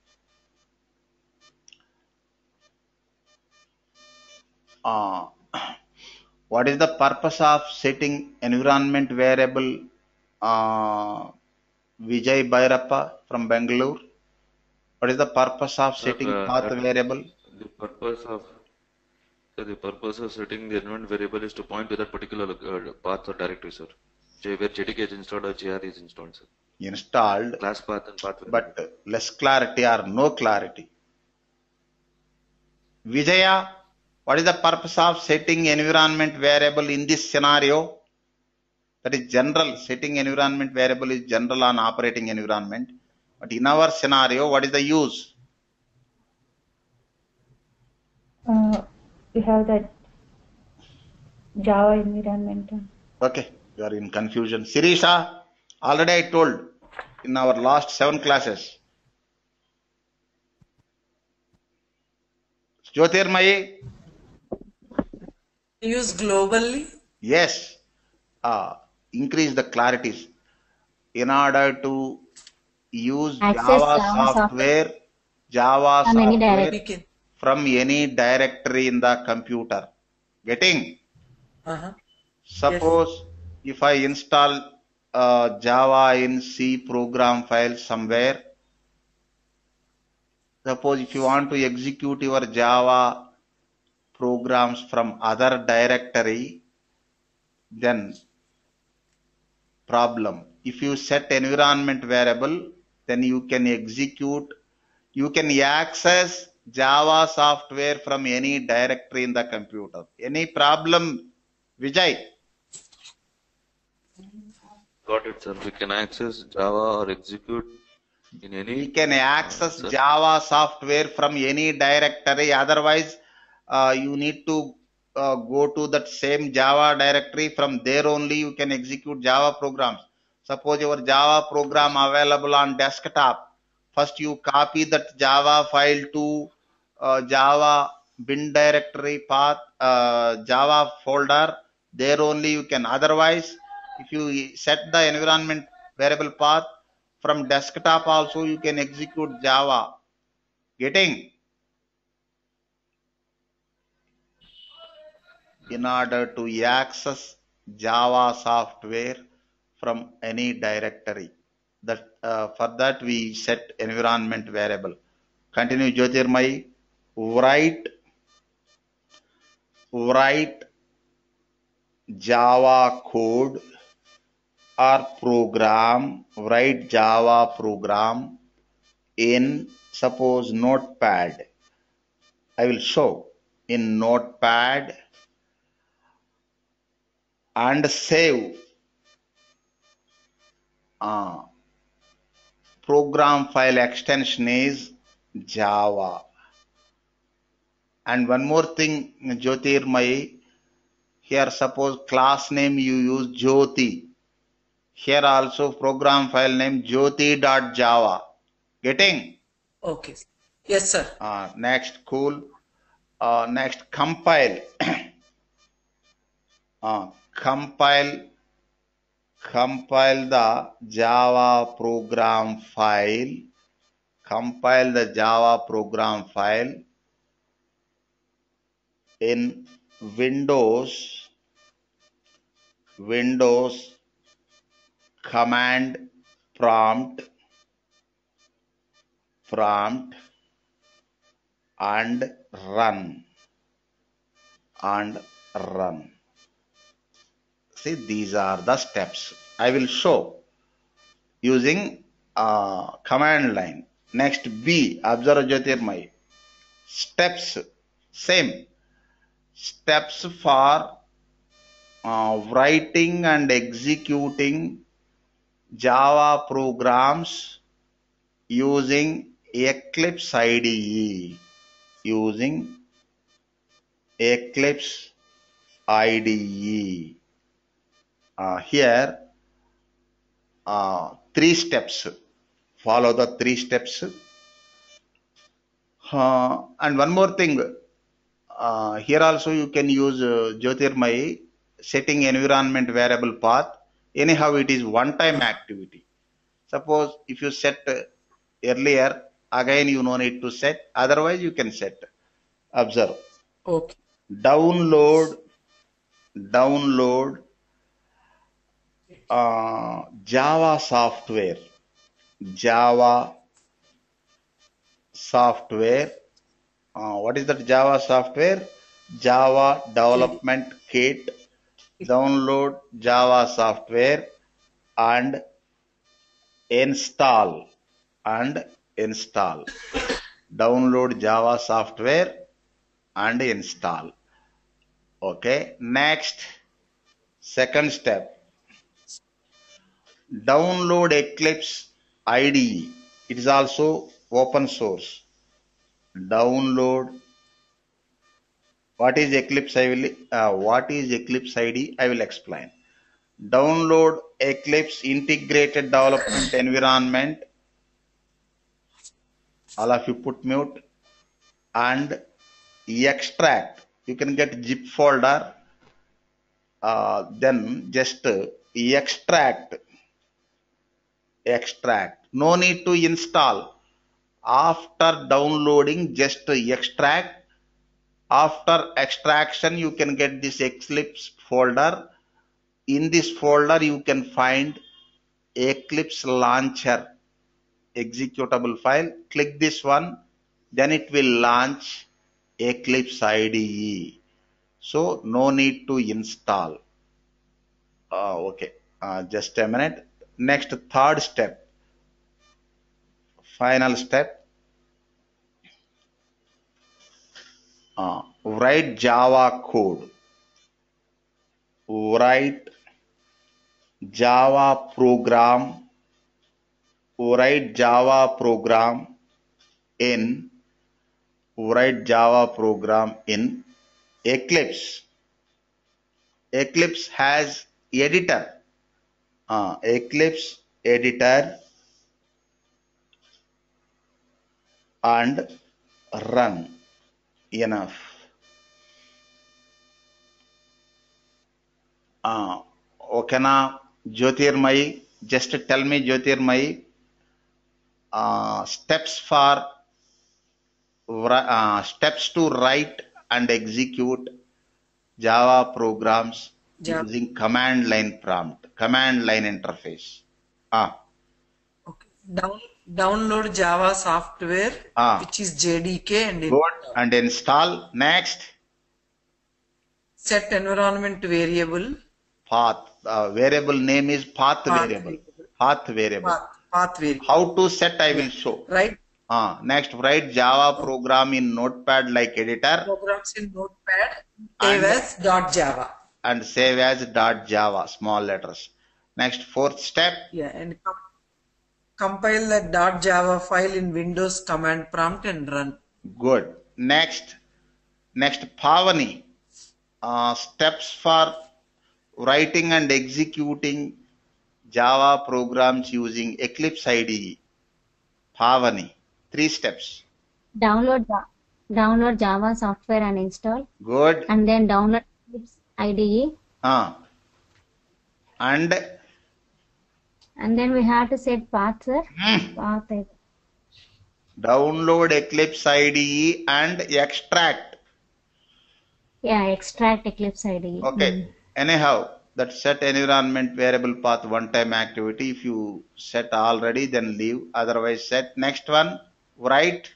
Uh, what is the purpose of setting environment variable? Uh, Vijay Bhairappa from Bangalore. What is the purpose of Sir, setting uh, path that variable? the purpose of so the purpose of setting the environment variable is to point to that particular uh, path or directory, sir. J, where J D K is installed or J R E is installed, sir. Installed, Class path and path variable. but less clarity or no clarity. Vijaya, what is the purpose of setting environment variable in this scenario? That is general. Setting environment variable is general on operating environment. But in our scenario, what is the use? Uh, we have that Java environment. Okay, you are in confusion. Sirisha, already I told in our last seven classes. Jyotirmayi, Use globally. Yes, uh, increase the clarities. In order to use Access Java Java software software, Java from any software direct. We can. from any directory in the computer. Getting? Uh-huh. Yes. Suppose if I install uh, Java in C program file somewhere, suppose if you want to execute your Java programs from other directory, then problem. If you set environment variable, then you can execute, you can access Java software from any directory in the computer. Any problem, Vijay? Got it, sir. We can access Java or execute in We any. can Uh, access sir. Java software from any directory. Otherwise, uh, you need to uh, go to that same Java directory. From there only you can execute Java programs. Suppose your Java program available on desktop. First you copy that Java file to uh, Java bin directory path, uh, Java folder. There only you can. Otherwise, if you set the environment variable path, from desktop also you can execute Java. Getting? In order to access Java software from any directory. That uh, for that we set environment variable. Continue, Jyotirmai. Write write Java code or program. Write Java program in, suppose, Notepad. I will show in Notepad and save uh, program file extension is Java. And one more thing, Jyotirmai, here suppose class name you use Jyoti. Here also program file name jyoti.java. Getting? Okay. Yes, sir. Uh, next, cool. Uh, next, compile. uh, compile compile the Java program file. Compile the Java program file in Windows, Windows command prompt, prompt and run, and run. See, these are the steps. I will show using uh, command line. Next, B, observe Jyotirmai. Steps, same. Steps for uh, writing and executing Java programs using Eclipse I D E. Using Eclipse I D E. Uh, here, uh, three steps. Follow the three steps. Uh, and one more thing. Uh, here also you can use uh, Jyotirmai setting environment variable path. Anyhow, it is one-time activity. Suppose if you set uh, earlier, again you no need to set. Otherwise, you can set. Observe. Okay. Download, download uh, Java software. Java software. Uh, what is that Java software? Java Development Kit. Download Java software and install and install. Download Java software and install. Okay. Next, second step. Download Eclipse I D E. It is also open source. Download. What is Eclipse? I will. Uh, what is Eclipse I D E? I will explain. Download Eclipse integrated development environment. All of you put mute and extract. You can get zip folder uh, then just uh, extract, extract. No need to install. After downloading, just extract. After extraction, you can get this Eclipse folder. In this folder, you can find Eclipse Launcher executable file. Click this one, then it will launch Eclipse I D E. So no need to install. Uh, okay, uh, just a minute. Next, third step, final step. Uh, write Java code. Write Java program. Write Java program in. Write Java program in Eclipse. Eclipse has editor. Uh, Eclipse editor and run. Enough. Uh, okay na, Jyotirmayi, just tell me, Jyotirmayi, uh, steps for uh, steps to write and execute Java programs Java. using command line prompt, command line interface. Ah. Okay. Down, download Java software, Ah. which is J D K, and Good. And install. Next. Set environment variable. Path. Uh, variable name is path, Path variable. variable. Path variable. Path, path variable. How to set I will show. Right. Ah. Next, write Java program in Notepad like editor. Programs in Notepad. Save as dot Java. And save as dot Java, small letters. Next, fourth step. Yeah, and com compile that dot Java file in Windows command prompt and run. Good. Next, next Pavani. Uh, steps for writing and executing Java programs using Eclipse I D E. Pavani. Three steps. Download Ja- download Java software and install, Good. and then download Eclipse I D E, Uh, and and then we have to set path, sir. mm, Path. I- download Eclipse I D E and extract. Yeah, extract Eclipse I D E. Okay. Mm. Anyhow, that set environment variable path one time activity. If you set already, then leave. Otherwise, set. Next one, write.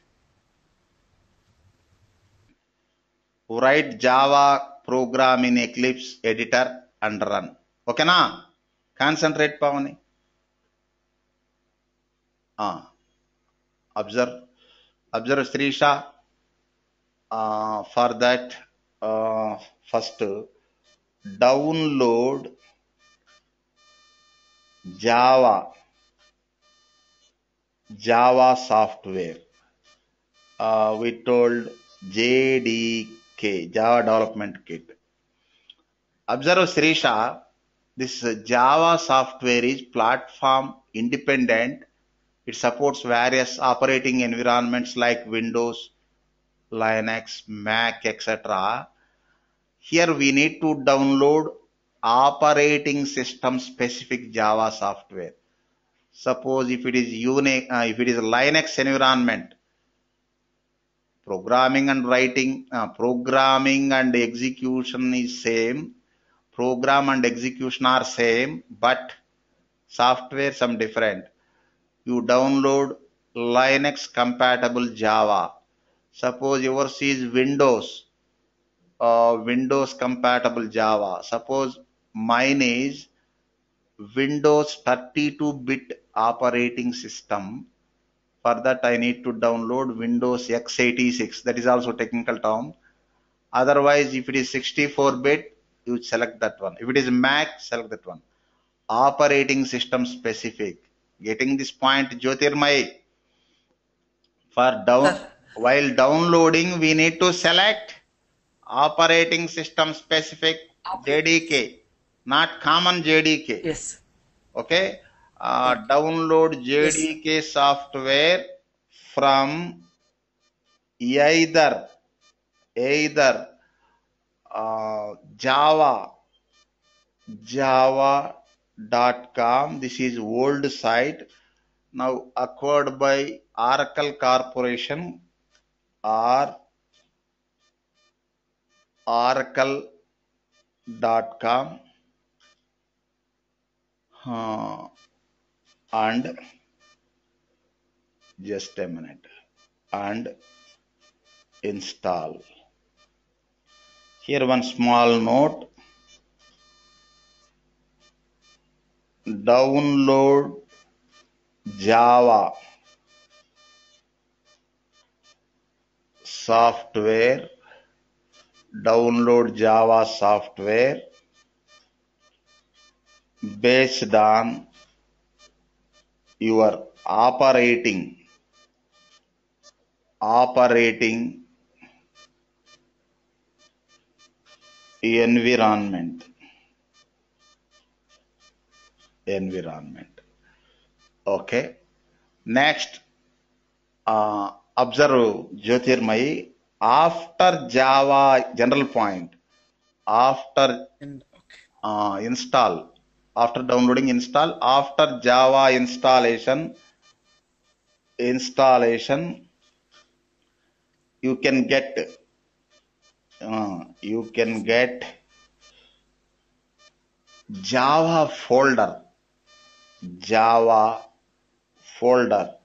Write Java program in Eclipse editor and run. Okay na? Concentrate, Pavani. Ah. Observe. Observe, Srisha. Uh, for that, uh, first download Java, Java software. Uh, we told J D K, Java Development Kit. Observe, Srisha, this Java software is platform independent. It supports various operating environments like Windows, Linux, Mac, et cetera. Here we need to download operating system specific Java software. Suppose if it is Unix, uh, if it is Linux environment, programming and writing, uh, programming and execution is same. Program and execution are same, but software some different. You download Linux compatible Java. Suppose yours is Windows, uh, Windows compatible Java. Suppose mine is Windows thirty-two bit operating system. For that I need to download Windows x eighty-six. That is also technical term. Otherwise, if it is sixty-four bit, you select that one. If it is Mac, select that one. Operating system specific. Getting this point, Jyotirmay? For down, while downloading, we need to select operating system specific J D K, not common J D K. Yes. Okay. Uh, download J D K yes. software from either either uh, Java java dot com. This is old site, now acquired by Oracle Corporation or oracle dot com. Uh, and just a minute, and install. Here one small note, download Java software, download Java software based on your operating operating environment environment. Okay, next, uh, observe Jyotirmayi. After Java, general point, after And okay. uh, install, after downloading, install, after Java installation installation you can get uh, you can get Java folder, Java folder,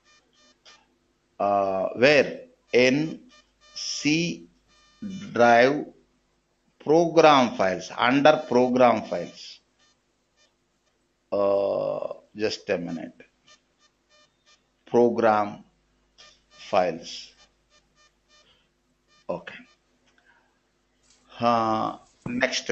uh, where in C drive program files, under program files. Uh, just a minute. Program files. Okay. Uh, next,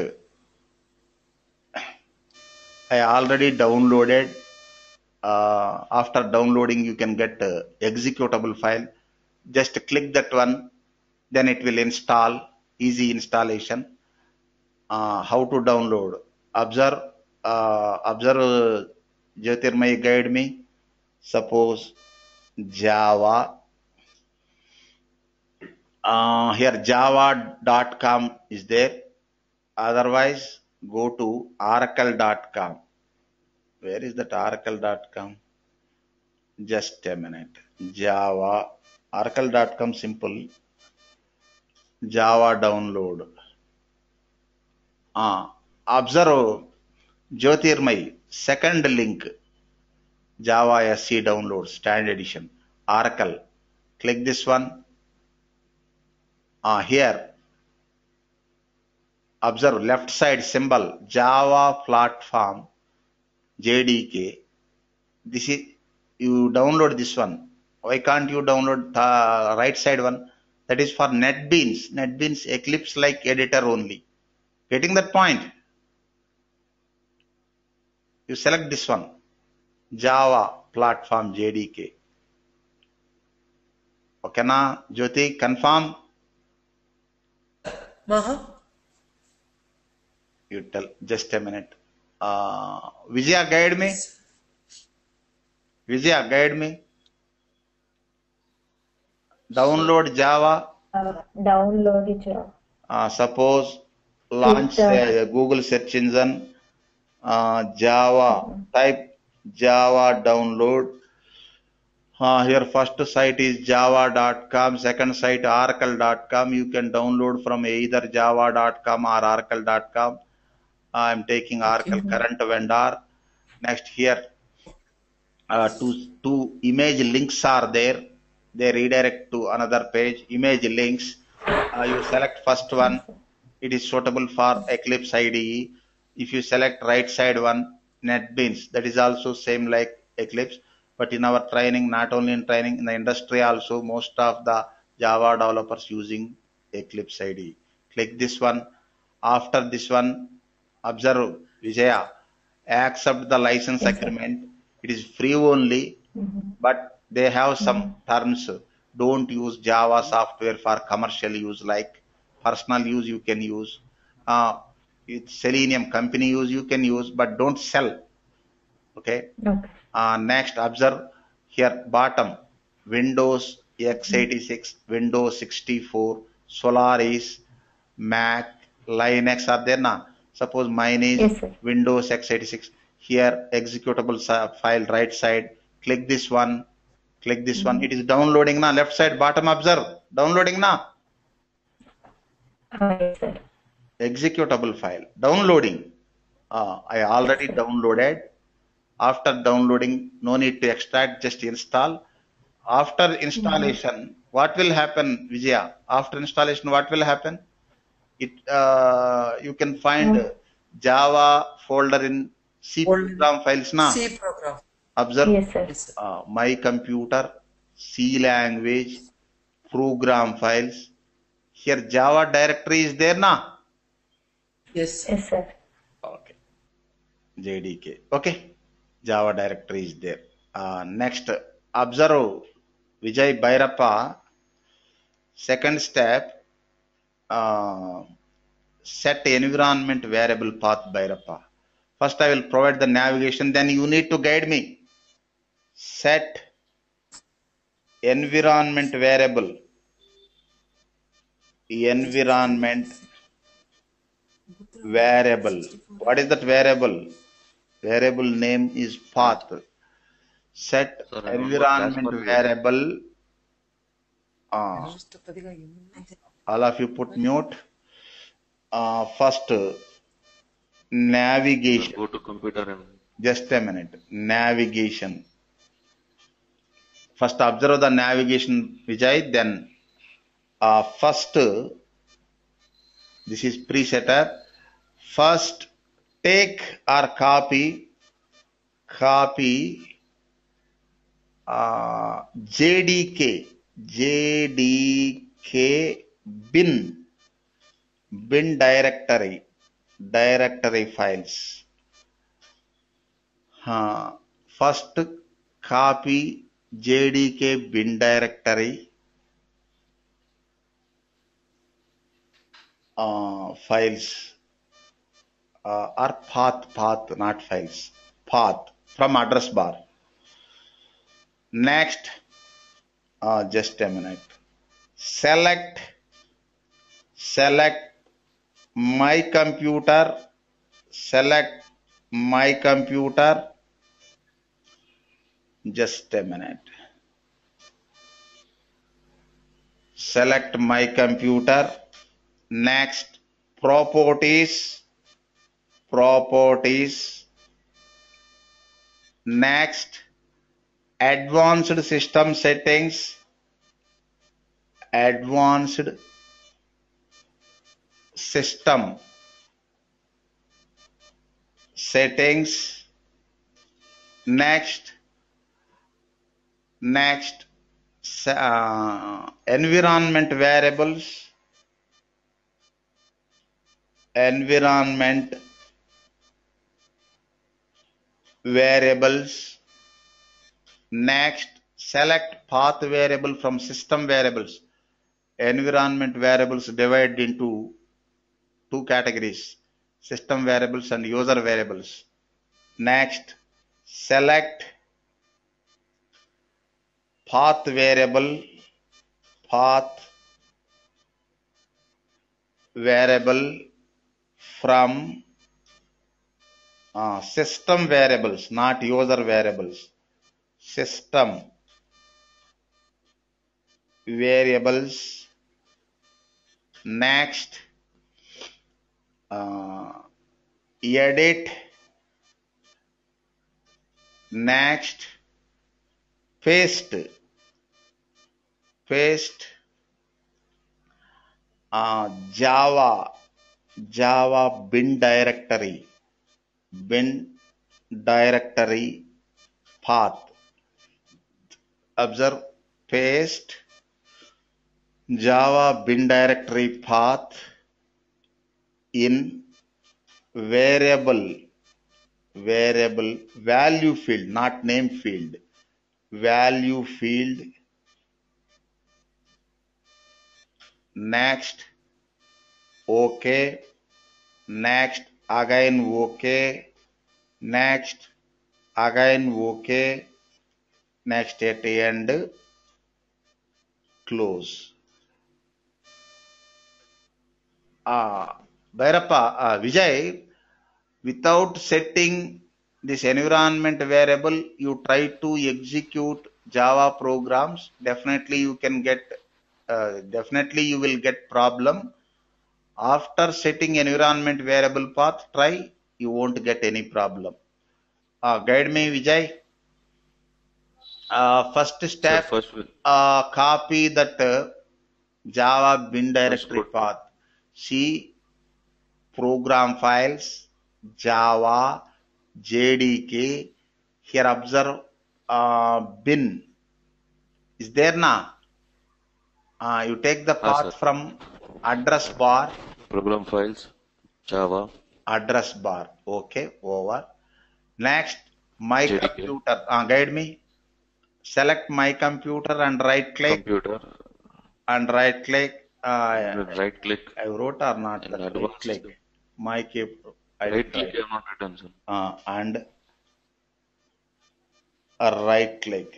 I already downloaded. Uh, after downloading, you can get uh, executable file. Just click that one, then it will install. Easy installation. Uh, how to download? Observe. Uh, observe. Uh, Jyotirmayi, guide me. Suppose Java. Uh, here java dot com is there. Otherwise, go to oracle dot com. Where is that oracle dot com? Just a minute. Java, oracle dot com, simple. Java download. Ah, observe Jyotirmayi, second link. Java S C download, standard edition, Oracle. Click this one. Ah, here. Observe left side symbol, Java platform, J D K. This is, you download this one. Why can't you download the right side one? That is for NetBeans. NetBeans Eclipse like editor only. Getting that point? You select this one. Java platform J D K. Okay na, Jyoti, confirm? Uh-huh. You tell, just a minute. Uh, Vijaya, guide me. Vijaya, guide me. Download Java. Uh, download it. uh, Uh, suppose launch uh, Google search engine. Uh, Java. Type Java download. Uh, here first site is java dot com. Second site oracle dot com. You can download from either java dot com or oracle dot com. I am taking Oracle current vendor. Next here, uh, two, two image links are there. They redirect to another page. Image links. Uh, you select first one. It is suitable for Eclipse I D E. If you select right side one, NetBeans, that is also same like Eclipse. But in our training, not only in training, in the industry also, most of the Java developers using Eclipse I D E. Click this one. After this one, observe Vijaya, accept the license Yes, sir. agreement. It is free only, Mhm. but they have some terms. Don't use Java software for commercial use, like personal use you can use. Uh, it's Selenium company use you can use, but don't sell. Okay. Okay. Uh, next, observe here bottom, Windows x eighty-six, Windows sixty-four, Solaris, Mac, Linux are there now. Suppose mine is Yes, sir. Windows x eighty-six. Here, executable file, right side. Click this one. Click this one. It is downloading now. Left side, bottom, observe. Downloading now. Ah, yes, sir. Executable file. Downloading. Uh, I already Yes, sir. downloaded. After downloading, no need to extract, just install. After installation, what will happen, Vijaya? After installation, what will happen? It uh, you can find Mm. Java folder in C Folder. program files now. C program. Observe Yes, sir. Yes, sir. uh, my computer, C language, program files. Here Java directory is there now. Yes, sir. Yes, sir. Okay. J D K. Okay. Java directory is there. Uh, next, observe Vijay Bhairappa. Second step, uh, set environment variable path Bhairappa. First, I will provide the navigation, then you need to guide me. Set environment variable. Environment variable. What is that variable? Variable name is path. Set Sir, I don't know environment class path. variable. Uh, all of you put mute. Uh, first, Sir, navigation. go to computer and Just a minute. Navigation. First, observe the navigation, Vijay. Then, uh, first, this is pre-setup. First, take or copy, copy uh, J D K, J D K bin, bin directory, directory files. Uh, first, copy J D K bin directory uh, files uh, or path, path, not files, path from address bar. Next, uh, just a minute. Select, select my computer, select my computer. Just a minute. Select my computer. Next, properties, properties. Next, advanced system settings, advanced system settings. Next, next, uh, environment variables, environment variables. Next, select path variable from system variables. Environment variables divided into two categories, system variables and user variables. Next, select path variable, path variable from uh, system variables, not user variables. System variables. Next, uh, edit. Next, paste, paste uh, Java, Java bin directory, bin directory path. Observe, paste Java bin directory path in variable, variable value field, not name field, value field. Next, OK. Next, again OK. Next, again OK. Next, at the end, close. Ah, Bhairappa, uh, Vijay, Without setting this environment variable, you try to execute Java programs, definitely you can get, uh, definitely you will get problem. After setting environment variable path, try, you won't get any problem. Uh, guide me, Vijay. Uh, first Sir, step, first will uh, copy that uh, Java bin directory go to path. See program files, Java, J D K. Here observe uh, bin is there now. Uh, you take the ah, sir. path from address bar, Program files, Java, address bar. Okay, over. Next, my J D K, computer. Uh, guide me. Select my computer and right click computer, and right click. Uh, and right click I wrote or not in that right advanced. click. My key. I Right did click right. I have not written, sir. Uh, and a right click.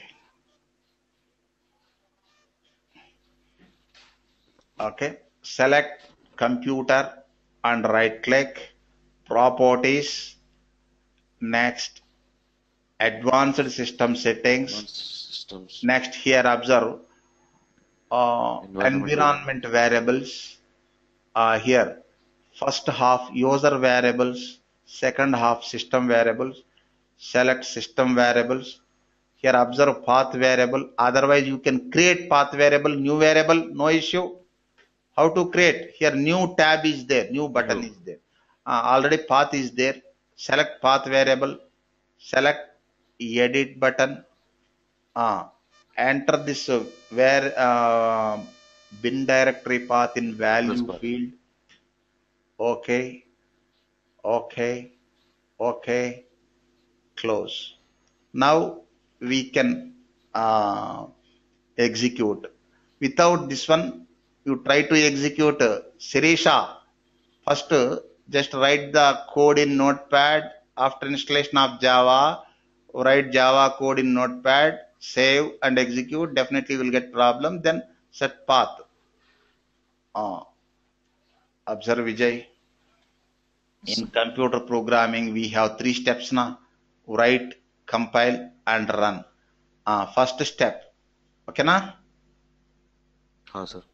Okay. Select computer and right click. Properties. Next, advanced system settings. Advanced systems, Next, here observe uh, environment environment variables. Uh, here, first half user variables, second half system variables. Select system variables. Here observe path variable. Otherwise, you can create path variable, new variable, no issue. How to create? Here, new tab is there, new button new. is there. Uh, already path is there. Select path variable. Select edit button. Uh, enter this uh, where uh, bin directory path in Address value bar. field. Okay, okay, okay, close. Now we can uh, execute. Without this one, you try to execute uh, Sirisha. First, uh, just write the code in Notepad. After installation of Java, write Java code in Notepad, save and execute. Definitely will get problem. Then set path. Uh, observe Vijay. In computer programming, we have three steps now: write, compile, and run. Uh, first step. Okay, na? Ah, sir.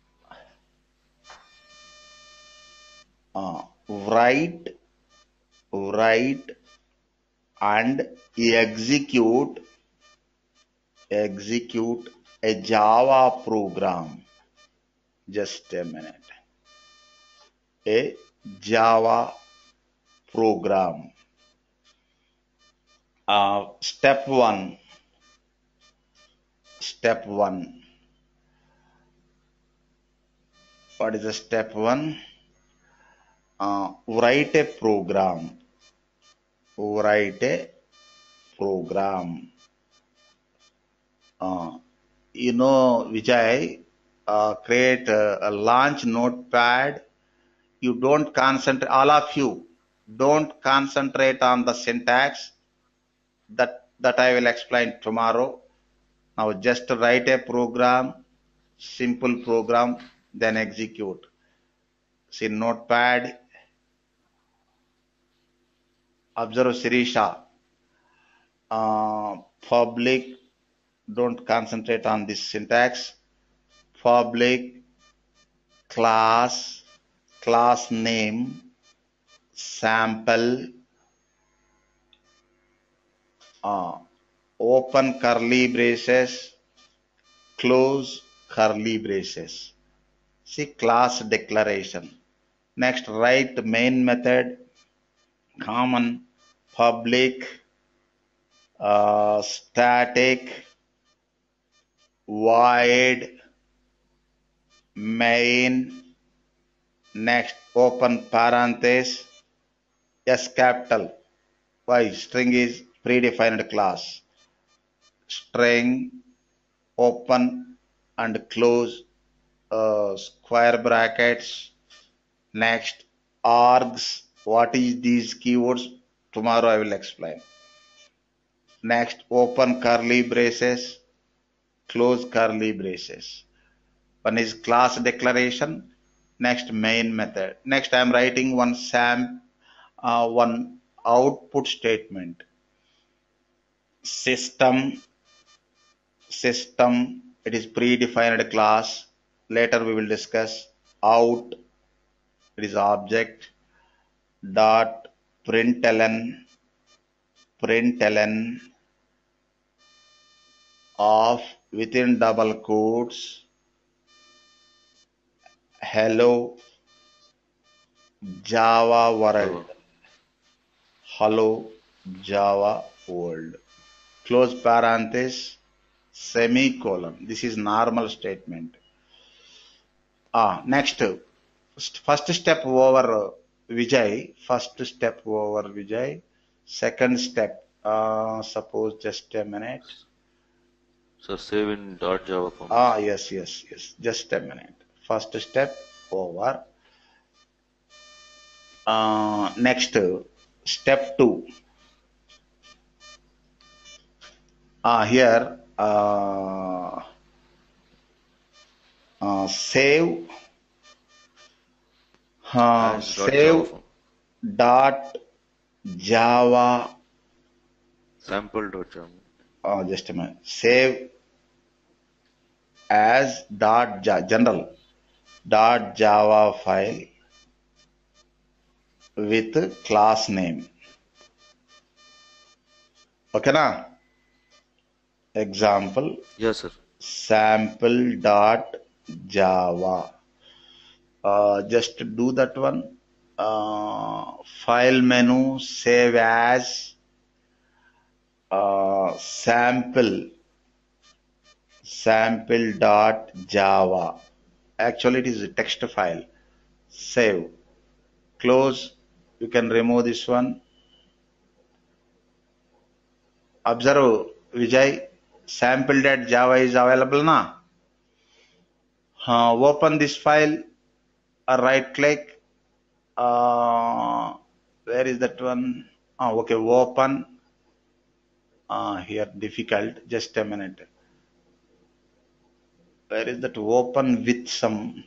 Uh, write, write, and execute, execute a Java program. Just a minute. A Java program. Uh, step one. Step one. What is the step one? Uh, write a program. Write a program. Uh, you know, Vijay, uh, create a, a launch notepad. You don't concentrate, all of you, don't concentrate on the syntax. That, that I will explain tomorrow. Now just write a program, simple program, then execute. See notepad, observe Sirisha. Uh, public, don't concentrate on this syntax. Public, class, class name, sample, uh, open curly braces, close curly braces. See class declaration. Next, write main method, common, public, uh, static, void, main. Next, open parenthesis, S capital. Why? String is predefined class. String, open and close uh, square brackets. Next, args. What is these keywords? Tomorrow I will explain. Next, open curly braces, close curly braces. One is class declaration. Next, main method. Next, I am writing one sam uh, one output statement. System, system, it is predefined class. Later we will discuss. Out, it is object. Dot println, println of within double quotes hello Java world. Hello Java world. Close parenthesis, semicolon. This is normal statement. Ah, next, first step over Vijay. First step over Vijay. Second step. Uh, suppose just a minute. Sir, save in dot Java format. Ah, yes, yes, yes. Just a minute. First step over. Uh, next, step two. Ah, here, uh, uh, save, uh, As dot Java save form. dot Java. Sample dot Java. Uh, just a minute. Save as dot ja- general dot Java file with class name. Okay, na? Example, Yes, sir. sample dot Java. Uh, just do that one. Uh, file menu, save as, uh, sample, sample dot Java. Actually, it is a text file. Save. Close. You can remove this one. Observe, Vijay, sample dot Java is available now. Uh, open this file, uh, right click. Uh, where is that one? Oh, okay, open. Uh, here, difficult. Just a minute. Where is that open with some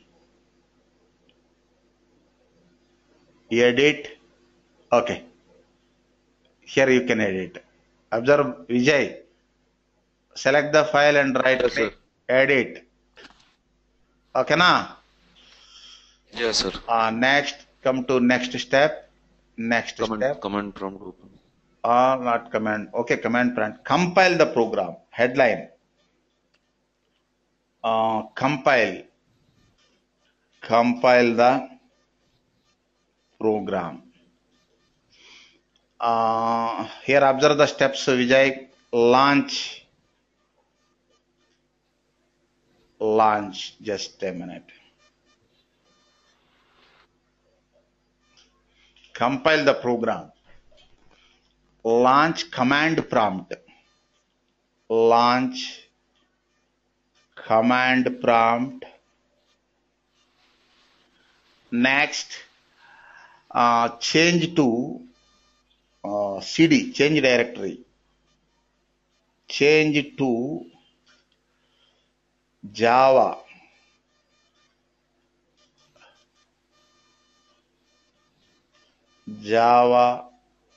edit? Okay. Here you can edit. Observe, Vijay. Select the file and right Yes, click. sir. Edit. Okay, na? Yes, sir. Uh, next, come to next step. Next Command, step. command prompt open. Or not command. Okay, command prompt. Compile the program. Headline. Uh, compile. Compile the program. Uh, here observe the steps, Vijay. Launch. Launch. Just a minute. Compile the program. Launch command prompt. Launch command prompt. Next, uh, change to uh, C D, change directory. Change to Java. Java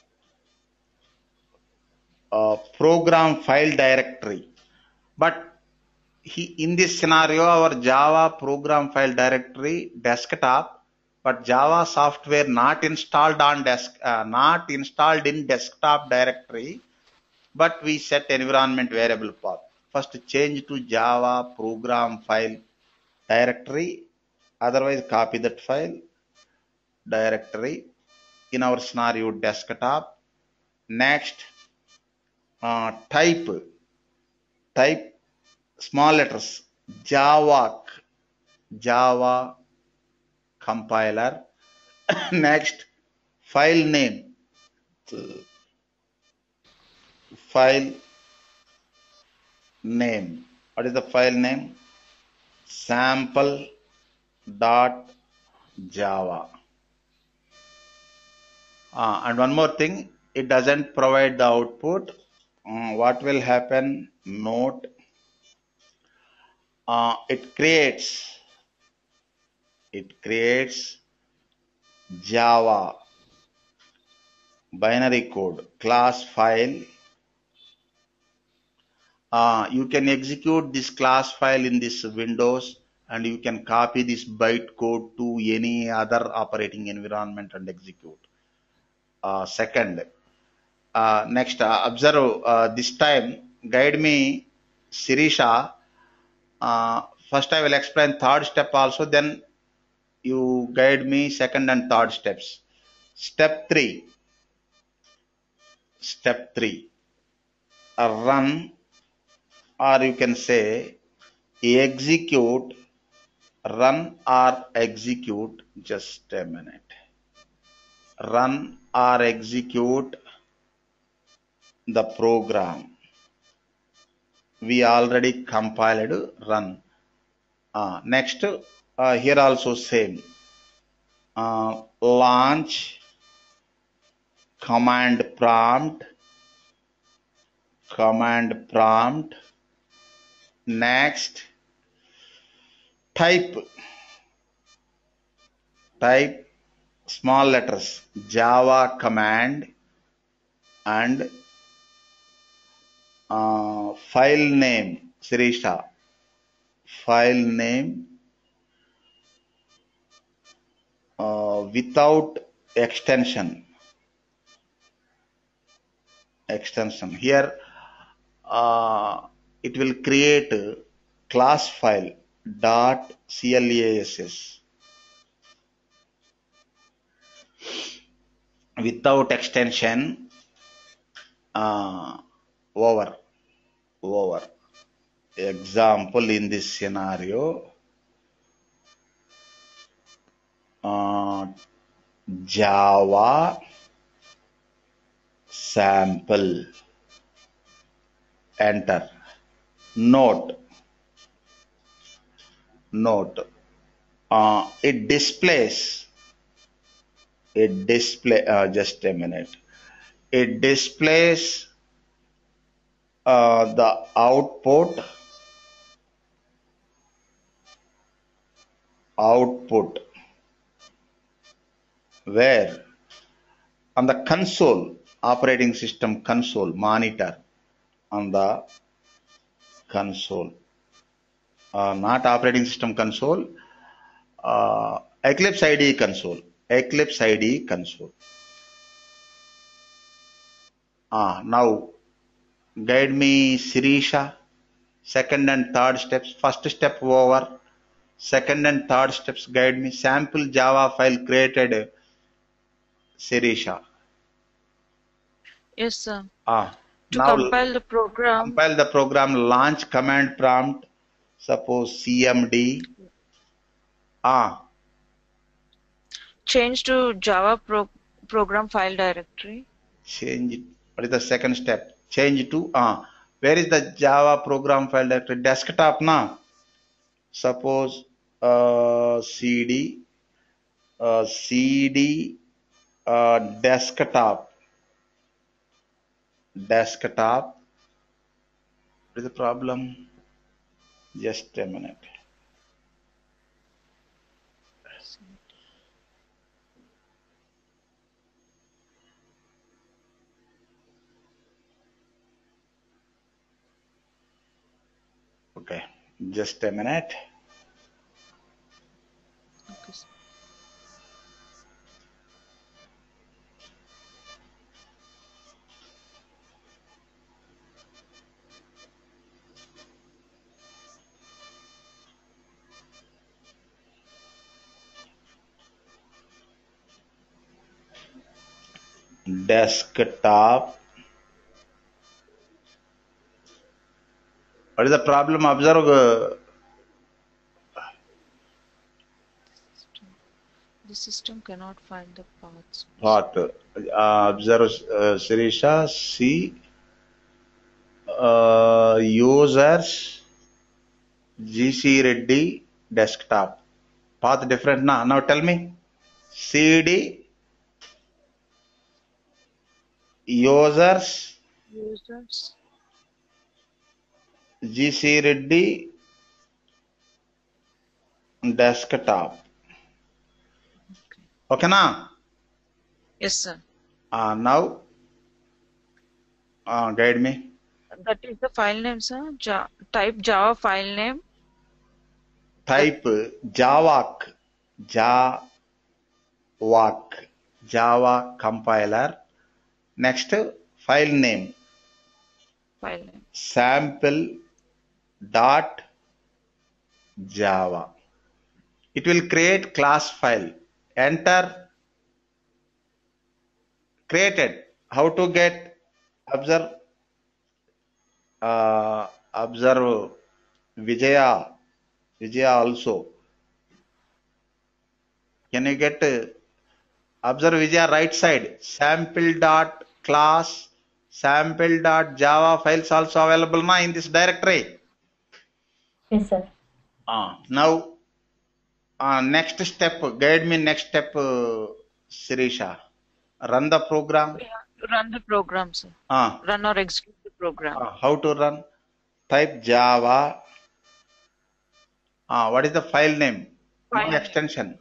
uh, program file directory. But he, in this scenario, our Java program file directory desktop, but Java software not installed on desk, uh, not installed in desktop directory, but we set environment variable path. First change to Java program file directory, otherwise copy that file directory, in our scenario desktop. Next, uh, type, type small letters, Java, Java compiler. Next, file name, file name. What is the file name? Sample dot Java. Uh, and one more thing, it doesn't provide the output. Uh, what will happen? Note. Uh, it creates. It creates Java. binary code, class file. Uh, you can execute this class file in this Windows, and you can copy this byte code to any other operating environment and execute. Uh, second, uh, next, uh, observe uh, this time, guide me, Sirisha. Uh, first, I will explain third step also, then you guide me second and third steps. Step three. Step three. Uh, run, or you can say execute. Run or execute. Just a minute. Run or execute the program. We already compiled. Run. Uh, next, uh, here also same. Uh, launch command prompt. Command prompt. Next, type. Type small letters Java command and uh, file name, Sirisha. File name uh, without extension. Extension. Here uh, it will create a class file dot class without extension. Uh, over. Over. Example in this scenario, uh, Java sample. Enter. Note. Note. Uh, it displays. It display. Uh, just a minute. It displays uh, the output. Output. Where? On the console, operating system console, monitor on the console, uh, not operating system console, uh, Eclipse I D E console, Eclipse I D E console. Ah, now guide me, Sirisha. Second and third steps. First step over. Second and third steps guide me. Sample Java file created, Sirisha. Yes, sir. Ah, To now compile the program, compile the program, launch command prompt, suppose C M D. Ah, change to Java pro program file directory. change it. What is the second step? Change to, ah, where is the Java program file directory? Desktop now. Suppose uh, C D, uh, C D, uh, desktop. Desktop. What is the problem? Just a minute. Okay, just a minute. Okay, sir. Desktop. What is the problem? Observe. Uh, The system cannot find the paths. Path. Uh, observe, uh, Sirisha. See. Uh, users. G C Reddy. Desktop. Path different now. Now tell me. C D. Users. Users. G C Reddy. Desktop. Okay. Okay na? Yes, sir. Uh, now, uh, guide me. That is the file name, sir. Ja type Java file name. Type Javac, Javac, Java compiler. Next, file name, File name. sample dot Java. It will create class file. Enter. Created. How to get? Observe. Uh, observe Vijaya. Vijaya also. Can you get? Uh, observe Vijaya right side. Sample dot class. Sample dot Java files also available now in this directory. Yes, sir. Uh, now, uh, next step. Guide me. Next step, uh, Sirisha. Run the program. Yeah, run the program, sir. Uh, Run or execute the program. uh, how to run? Type Java. Uh, what is the file name? No File name. extension.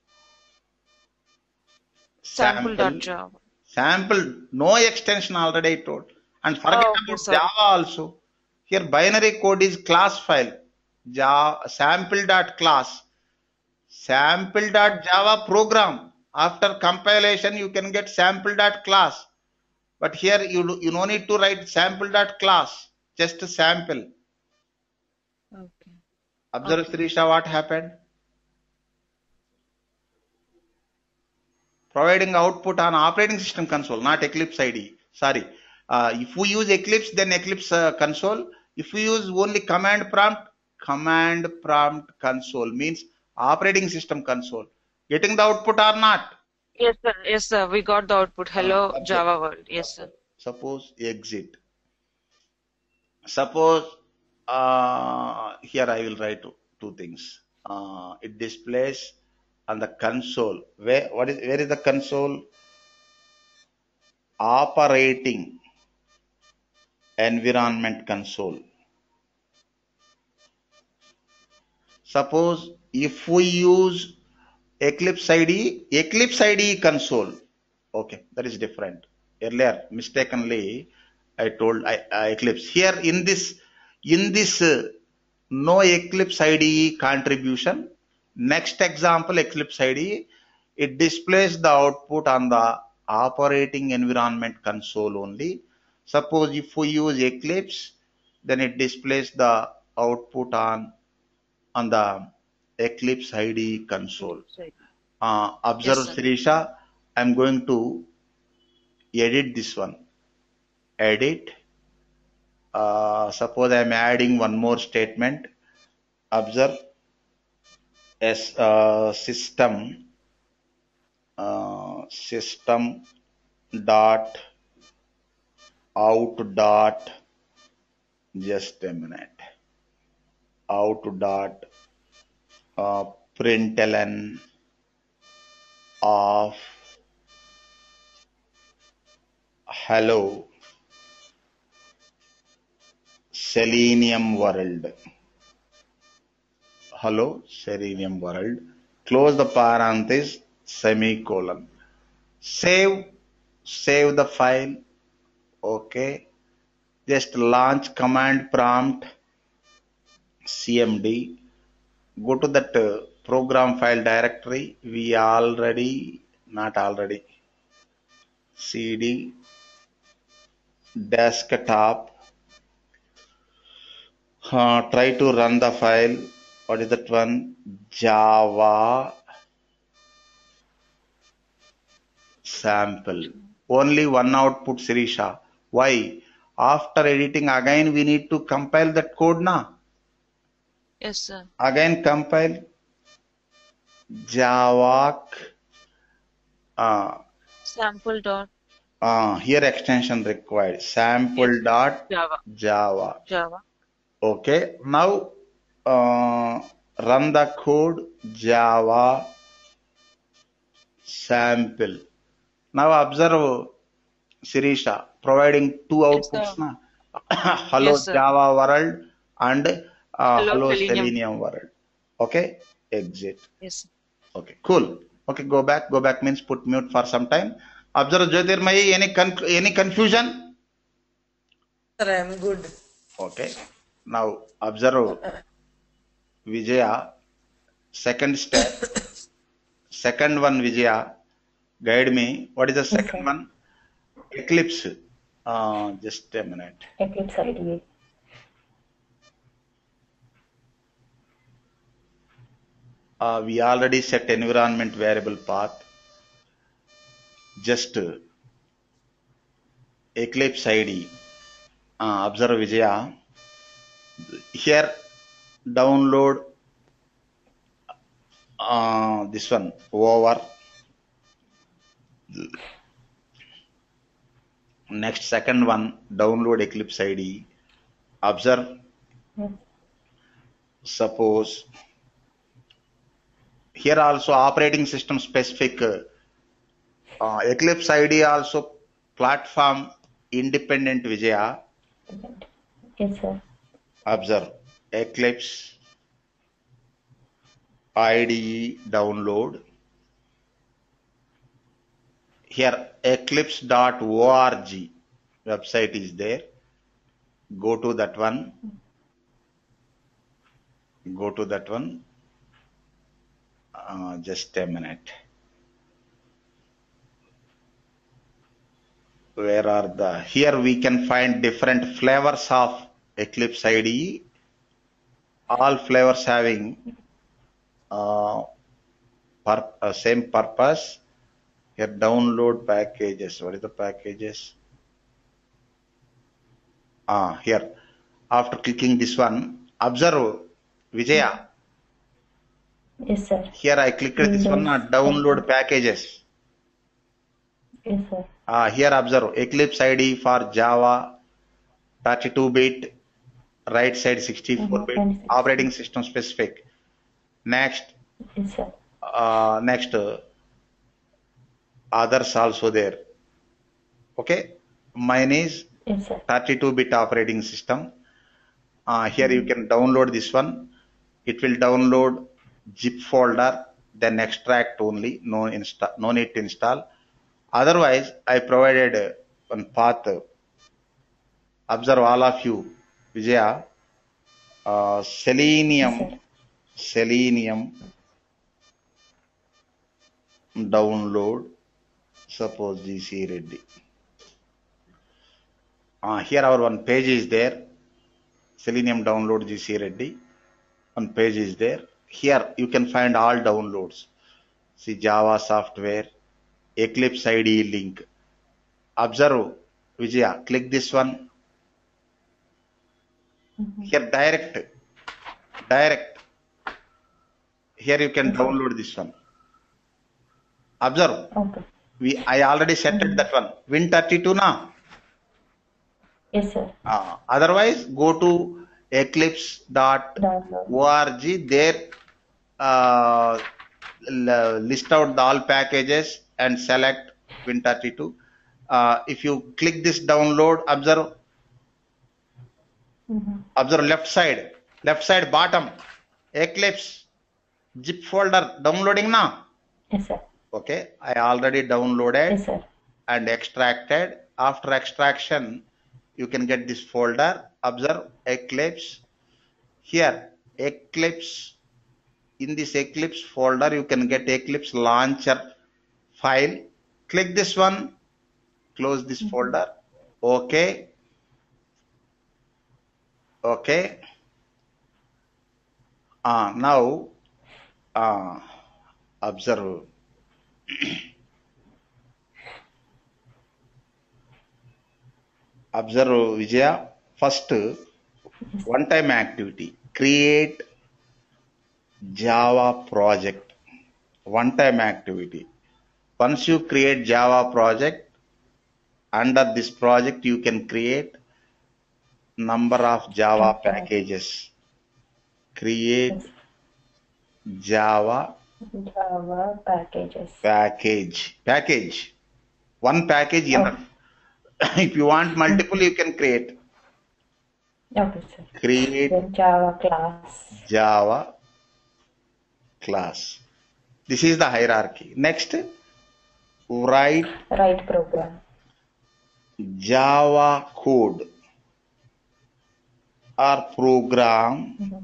Sample.java. Sample. No extension already I told. And forget Oh, okay, about sorry. Java also. Here binary code is class file. Java sample.class. Sample.java program. After compilation you can get sample.class. But here you, you no need to write sample.class. Just sample. Okay. Observe, Okay. Sirisha, what happened? Providing output on operating system console, not Eclipse I D E. Sorry. Uh, if we use Eclipse, then Eclipse uh, console. If we use only command prompt, command prompt console means operating system console. Getting the output or not? Yes, sir. Yes, sir. We got the output. Hello, Uh, Java world. Yes, sir. Suppose exit. Suppose uh, here I will write two, two things. Uh, it displays on the console. Where what is where is the console? Operating environment console. Suppose if we use Eclipse I D E, Eclipse I D E console. Okay, that is different. Earlier, mistakenly, I told I, uh, Eclipse. Here in this, in this uh, no Eclipse I D E contribution. Next example, Eclipse I D E, it displays the output on the operating environment console only. Suppose if we use Eclipse, then it displays the output on on the Eclipse I D E console. Uh, observe, Yes, sir. Sirisha, I'm going to edit this one. Edit. Uh, suppose I'm adding one more statement. Observe as uh, system uh, system dot out dot just a minute out dot uh, println of hello Selenium world. Hello Selenium world. Close the parenthesis, semicolon. Save, save the file. Okay. Just launch command prompt C M D. Go to that uh, program file directory. We already, not already. C D desktop. Uh, try to run the file. What is that one? Java sample. Only one output, Sirisha. Why? After editing, again we need to compile that code now. Yes, sir. Again compile Java. Uh, Sample dot uh, here extension required. Sample yes, dot Java. Java. Java. Okay. Now uh, run the code Java sample. Now observe, Sirisha, providing two Yes, outputs sir. na. Hello Yes, sir. Java world and uh, Hello, hello Selenium. Selenium world. Okay, exit. Yes. Okay, cool. Okay, go back. Go back means put mute for some time. Observe Jyotirmayi, any con any confusion? Sir, I am good. Okay. Now observe Vijaya. Second step. Second one, Vijaya. Guide me. What is the Yes, second sir. one? Eclipse. Uh, just a minute. Eclipse I D E. Uh, we already set environment variable path. Just uh, Eclipse I D. Uh, observe Vijaya. Here download uh, this one over. Next second one, download Eclipse I D E. Observe. Yes. Suppose here also operating system specific uh, uh, Eclipse I D E also platform independent Vijaya. Yes, sir. Observe Eclipse I D E download. Here eclipse dot org website is there. Go to that one. Go to that one. Uh, just a minute. Where are the, here we can find different flavors of Eclipse I D E. All flavors having uh, pur uh, same purpose. Here download packages. What is the packages? Ah, here. After clicking this one, observe Vijaya. Yes, sir. Here I clicked this one, uh, download packages. Yes, sir. Uh, here observe Eclipse I D E for Java, thirty-two bit, right side sixty-four bit, Mhm. operating system specific. Next, Yes, sir. uh, next, uh, others also there. Okay, mine is Yes, sir. thirty-two bit operating system. Uh, here you can download this one. It will download zip folder, then extract only, no install, no need to install. Otherwise, I provided uh, one path. Observe all of you, Vijaya. Uh, Selenium, Yes, sir. Selenium download. Suppose G C Reddy. Uh, here our one page is there. Selenium download G C Reddy. One page is there. Here you can find all downloads. See Java software, Eclipse I D E link. Observe Vijaya. Click this one. Mhm. Here direct, direct. Here you can download this one. Observe. Okay. We I already set it that one. Win thirty-two now. Yes, sir. Uh, otherwise, go to eclipse dot Download. org. There, uh, l- list out the all packages and select Win thirty-two. Uh, if you click this download, observe, Mhm. observe left side, left side bottom, Eclipse zip folder downloading now. Yes, sir. Okay, I already downloaded Yes, sir. and extracted. After extraction, you can get this folder. Observe Eclipse. Here, Eclipse. In this Eclipse folder, you can get Eclipse launcher file. Click this one. Close this folder. Okay. Okay. Uh, now, uh, observe. Observe Vijaya. First, one time activity. Create Java project. One time activity. Once you create Java project, under this project you can create number of Java Okay. packages. Create Yes. Java Java packages. package. Package. One package enough. If you want multiple, you can create. Okay, sir. Create Then Java class. write Write program. Java code or program Mhm.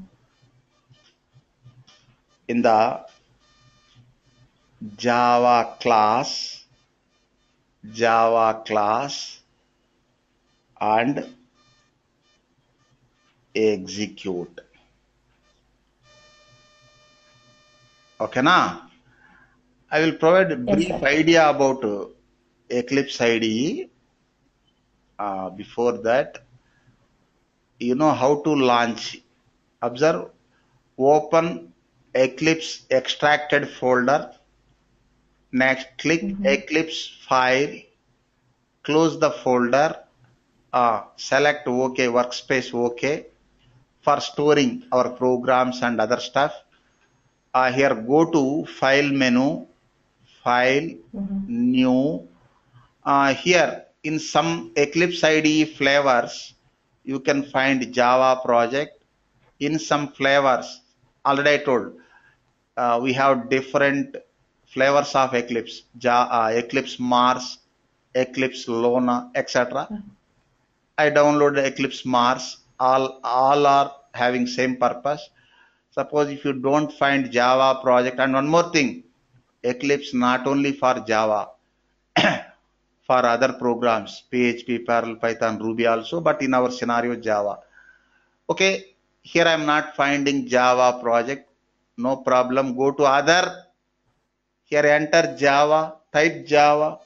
in the Java class, Java class and execute. Okay, na? I will provide a Yes, brief sir. idea about uh, Eclipse I D E. Uh, before that, you know how to launch. Observe, open Eclipse extracted folder. Next, click Mhm. Eclipse file, close the folder, uh, select OK, workspace OK for storing our programs and other stuff. Uh, here, go to File menu, File, Mhm. New. Uh, here, in some Eclipse I D E flavors, you can find Java project. In some flavors, already I told, uh, we have different flavors of Eclipse, ja, uh, Eclipse Mars, Eclipse Luna, et cetera. I downloaded Eclipse Mars. All, all are having same purpose. Suppose if you don't find Java project, and one more thing, Eclipse not only for Java, for other programs, P H P, Perl, Python, Ruby also, but in our scenario, Java. Okay, here I am not finding Java project. No problem. Go to other. Here enter Java, type Java.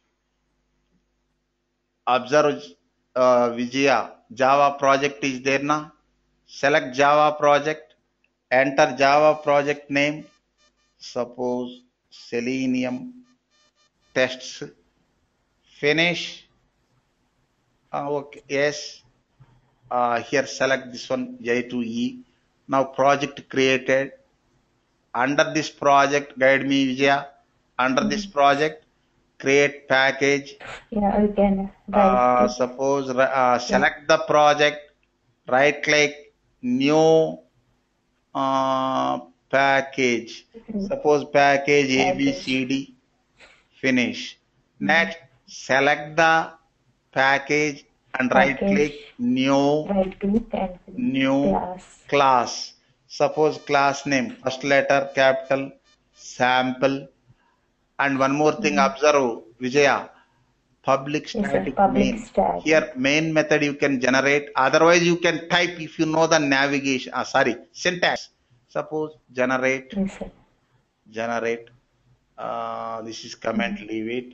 Observe uh, Vijaya. Java project is there now. Select Java project. Enter Java project name. Suppose Selenium tests. Finish. Uh, okay, yes. Uh, here select this one J two E. Now project created. Under this project, guide me Vijaya. Under this project, create package. Yeah, we can write Uh, it. suppose uh, Yeah. select the project, right click, new uh, package. Suppose package A B C D, finish. Next, select the package and right click, Package. new, Right click and new class. class. Suppose class name, first letter capital, sample. And one more thing, observe, Vijaya, public Yes, sir. static Public main. static. Here, main method you can generate. Otherwise, you can type if you know the navigation. Ah, sorry, syntax. Suppose generate, Yes, sir. generate. Uh, this is comment. Leave it.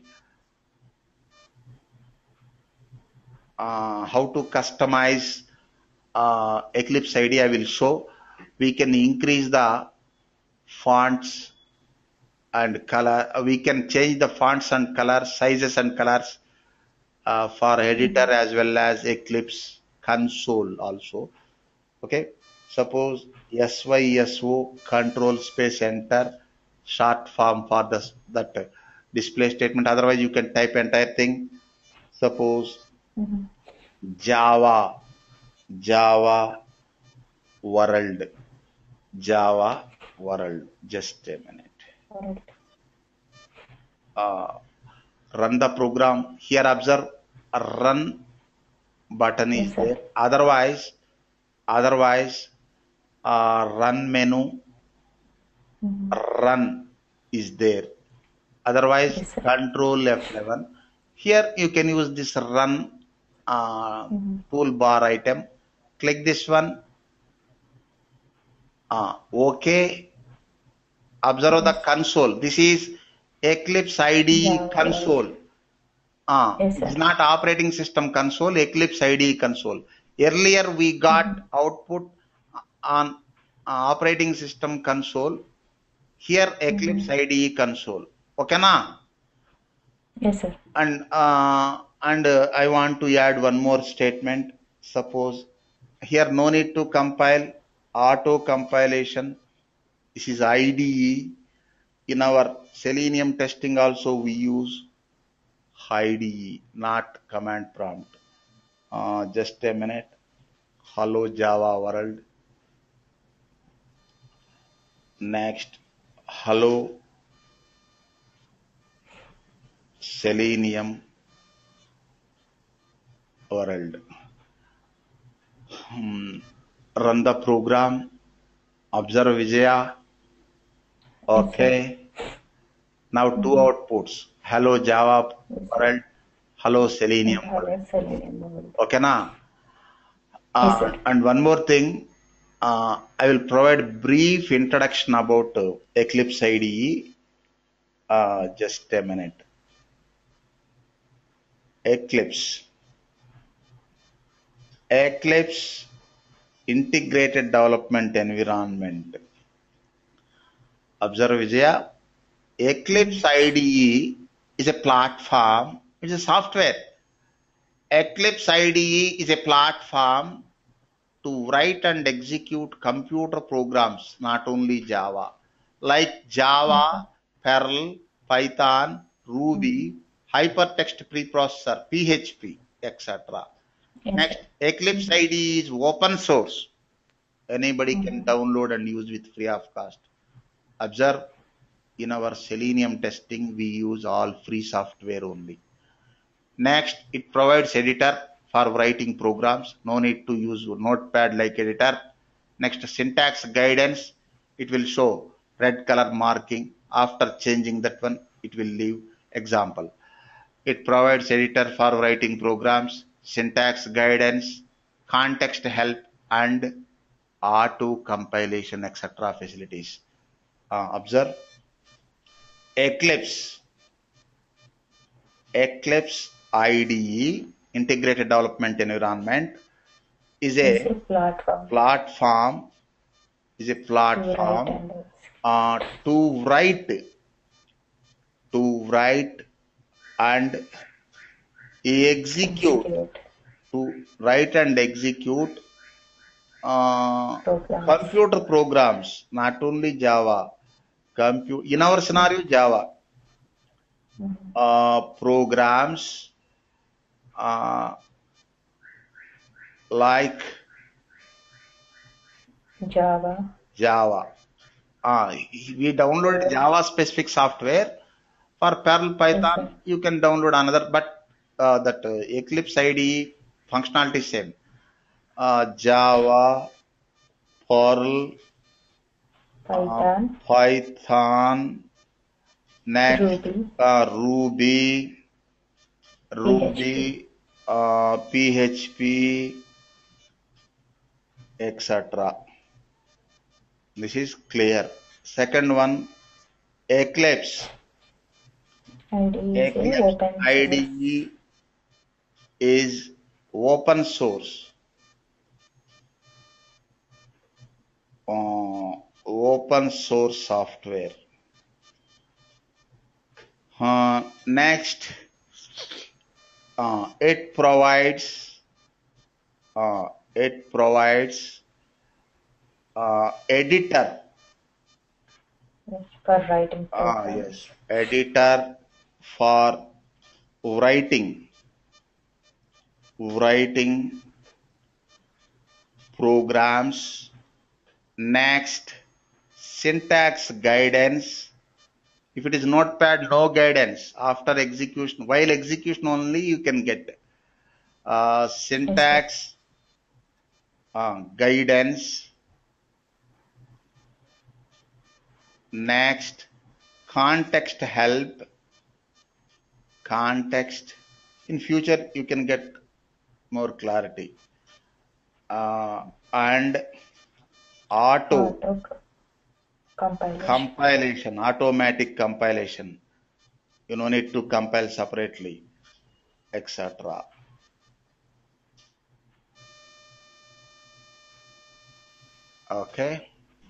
Uh, how to customize uh, Eclipse I D E I will show. We can increase the fonts and color. We can change the fonts and color sizes and colors uh, for editor as well as Eclipse console also. Okay, suppose S Y S O control space enter short form for the that uh, display statement. Otherwise, you can type entire thing. Suppose Mhm. Java, Java world, Java world. Just a minute. Alright. Uh, run the program. Here, observe a run button Yes, is sir. there. Otherwise, otherwise, uh, run menu, Mhm. run is there. Otherwise, Yes, sir. control F eleven. Here you can use this run uh, Mhm. toolbar item. Click this one. Uh, OK. Observe the console. This is Eclipse I D E Java, console. right. Uh, Yes, it is sir. not operating system console, Eclipse I D E console. Earlier we got output on uh, operating system console. Here Eclipse I D E console. Okay na? Yes, sir. And uh, and uh, I want to add one more statement. Suppose here no need to compile, auto compilation. This is I D E. In our Selenium testing also we use I D E, not command prompt. Uh, just a minute. Hello Java world. Next, hello Selenium world. Hmm. Run the program. Observe Vijaya. Okay. Now two outputs. Hello Java world. Hello Selenium world. Hello, Selenium world. Okay na? Yes, Uh, sir. and one more thing. Uh, I will provide brief introduction about uh, Eclipse I D E. Uh, just a minute. Eclipse. Eclipse integrated development environment. Observe Vijaya. Eclipse I D E is a platform. It's a software. Eclipse I D E is a platform to write and execute computer programs, not only Java, like Java, Perl, Python, Ruby, Hypertext Preprocessor, P H P, et cetera. Yes, Next, sir. Eclipse I D E is open source. Anybody can download and use with free of cost. Observe, in our Selenium testing, we use all free software only. Next, it provides editor for writing programs. No need to use notepad like editor. Next, syntax guidance. It will show red color marking. After changing that one, it will leave example. It provides editor for writing programs, syntax guidance, context help, and auto compilation, et cetera facilities. Uh, observe Eclipse. Eclipse I D E, Integrated Development Environment, is It's a a platform platform, is a to write platform and execute. uh, to write, to write and execute, Execute to write and execute uh, programs. computer programs, not only Java. Compu- in our scenario, Java. Mhm. Uh, programs uh, like Java. Java. Uh, we download Perl. Java specific software. For Perl, Yes, Python, sir. you can download another, but uh, that uh, Eclipse I D E functionality same. Uh, Java, Perl, uh, Python, Python, next Ruby, uh, Ruby, P H P. Ruby, uh, P H P, et cetera. This is clear. Second one, Eclipse. I D E is a Eclipse open source. I D E is open source. Uh, open source software. Uh, next, uh, it provides uh, it provides uh, editor. Yes, for writing Ah, programs. yes, editor for writing writing programs. Next, syntax guidance. If it is notepad, no guidance. After execution, while execution only you can get uh, Yes, sir. syntax uh, guidance. Next, context help. Context. In future, you can get more clarity. Uh, and auto Auto co- compilation. compilation, automatic compilation. You no need to compile separately, et cetera. Okay.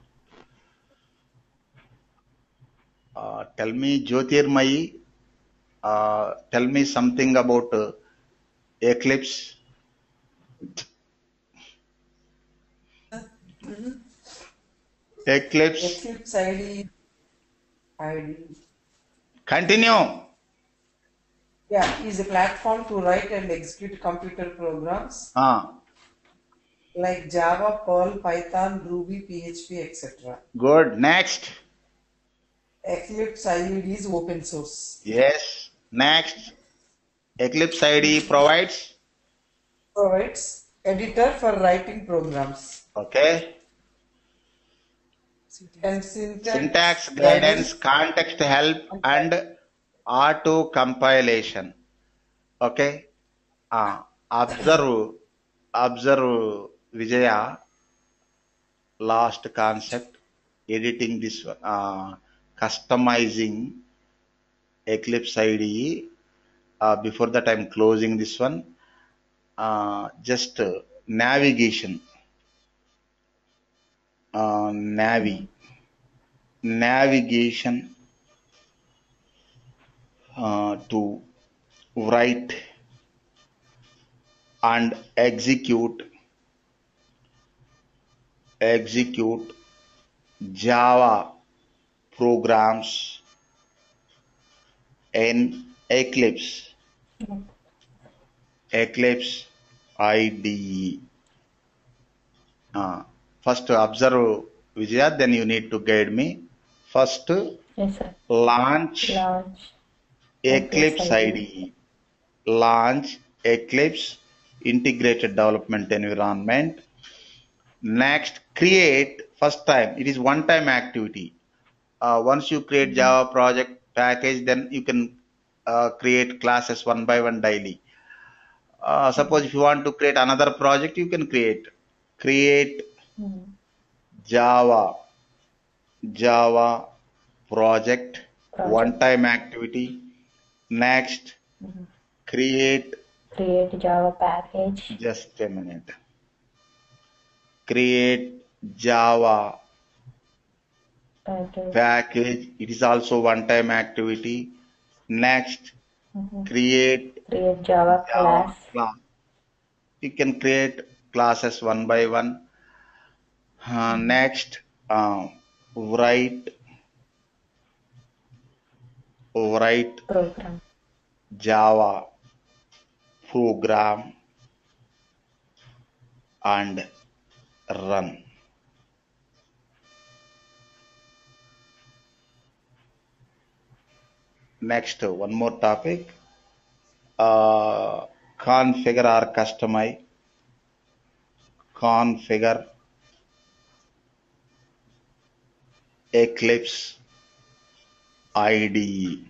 Uh, tell me, Jyotirmayi, uh, tell me something about uh, Eclipse. Eclipse. Eclipse I D E. I D E. Continue. Yeah, is a platform to write and execute computer programs Ah, like Java, Perl, Python, Ruby, P H P, et cetera. good. Next. Eclipse I D E is open source. Yes. Next, Eclipse I D E provides, provides editor for writing programs okay, and syntax, syntax guidance. guidance, context help, and auto compilation. Okay, uh, observe, observe Vijaya, last concept, editing this one, uh, customizing Eclipse I D E. Uh, before that, I'm closing this one. Uh, just uh, navigation, uh, navi, navigation uh, to write and execute, execute Java programs in Eclipse, Eclipse I D E. Uh, first observe Vijaya, then you need to guide me. First Yes, sir. launch Launch Eclipse Eclipse I I D D E. E. Launch Eclipse integrated development environment. Next, create first time. It is one time activity. Uh, once you create Java project package, then you can uh, create classes one by one daily. Uh, suppose if you want to create another project, you can create. Create Mhm. Java, Java project, one Project. time activity. Next, Mhm. create, Create Java package. just a minute. Create Java Package. package. It is also one time activity. Next, Mhm. create Create Java Java class. class. You can create classes one by one. Uh, next, uh, write write Program. Java program and run. Next, one more topic. Uh, configure or customize. Configure Eclipse I D E.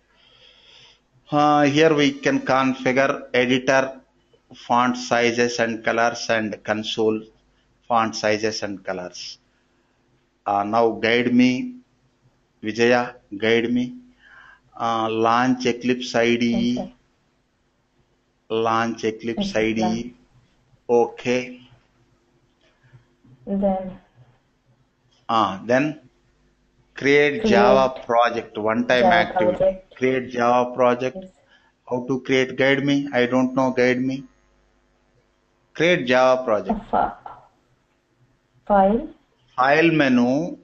Uh, here we can configure editor font sizes and colors and console font sizes and colors. Uh, now guide me, Vijaya, guide me. Uh, launch Eclipse Yes, sir. I D E. Launch Eclipse Yes, sir. I D E. Okay. Then Uh, then create Java create project, one time Java activity. project. Create Java project. Yes. How to create? Guide me. I don't know. Guide me. Create Java A project. fi- file. File menu,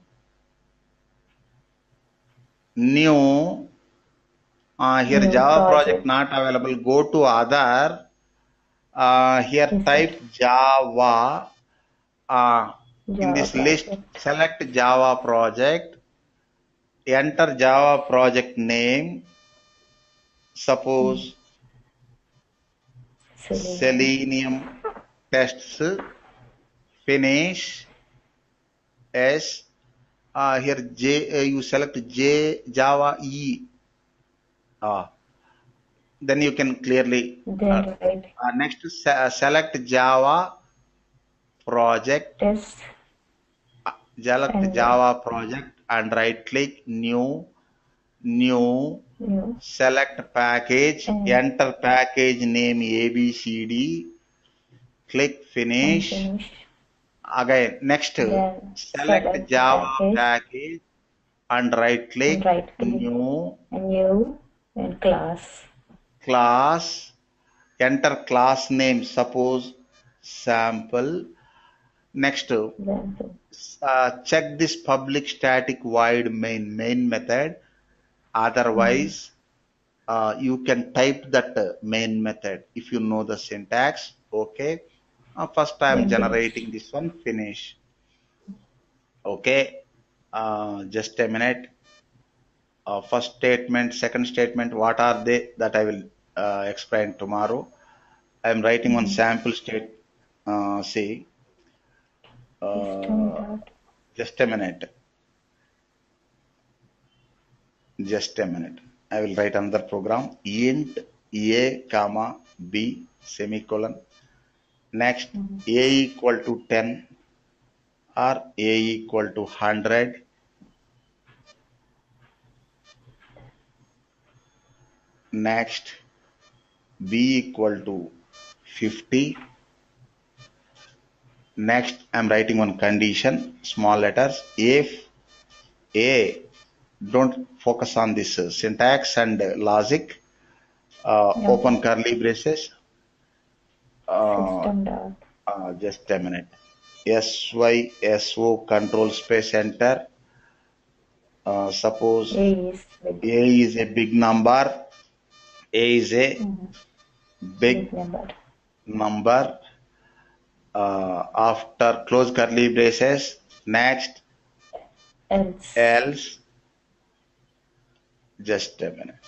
new. Uh, here New Java project project. not available. Go to other. Uh, here Yes, sir. type Java. Uh, in Java this list, project. select Java project. Enter Java project name. Suppose Selenium. Selenium tests. Finish. S. Uh, here J. Uh, you select J Java E. Uh, then you can clearly. Uh, Then write uh, next, se- select Java project. test Select and Java project and right click new, new, new select package, and, enter package name A B C D, click and finish. finish. Again, next, Then select select Java package package and right and click right click new, and new and class. class, enter class name, suppose sample. Next, Then uh, check this public static void main main method. Otherwise, uh, you can type that uh, main method if you know the syntax. Okay. Uh, first I am then finish. generating this one. Finish. Okay. Uh, just a minute. uh, first statement, second statement, what are they, that I will uh, explain tomorrow. I am writing one sample state. Uh, see, System uh, dot. just a minute. Just a minute. I will write another program. Int a comma b semicolon. Next, a equal to ten or a equal to one hundred. Next, b equal to fifty. Next, I'm writing one condition, small letters. If a, don't focus on this uh, syntax and uh, logic. Uh, Okay. Open curly braces. Uh, System dot. uh, just a minute. S Y S O control space enter. Uh, suppose A is big, A is a big number. A is a big big number. number. Uh, after close curly braces. Next, Else. else. Just a minute.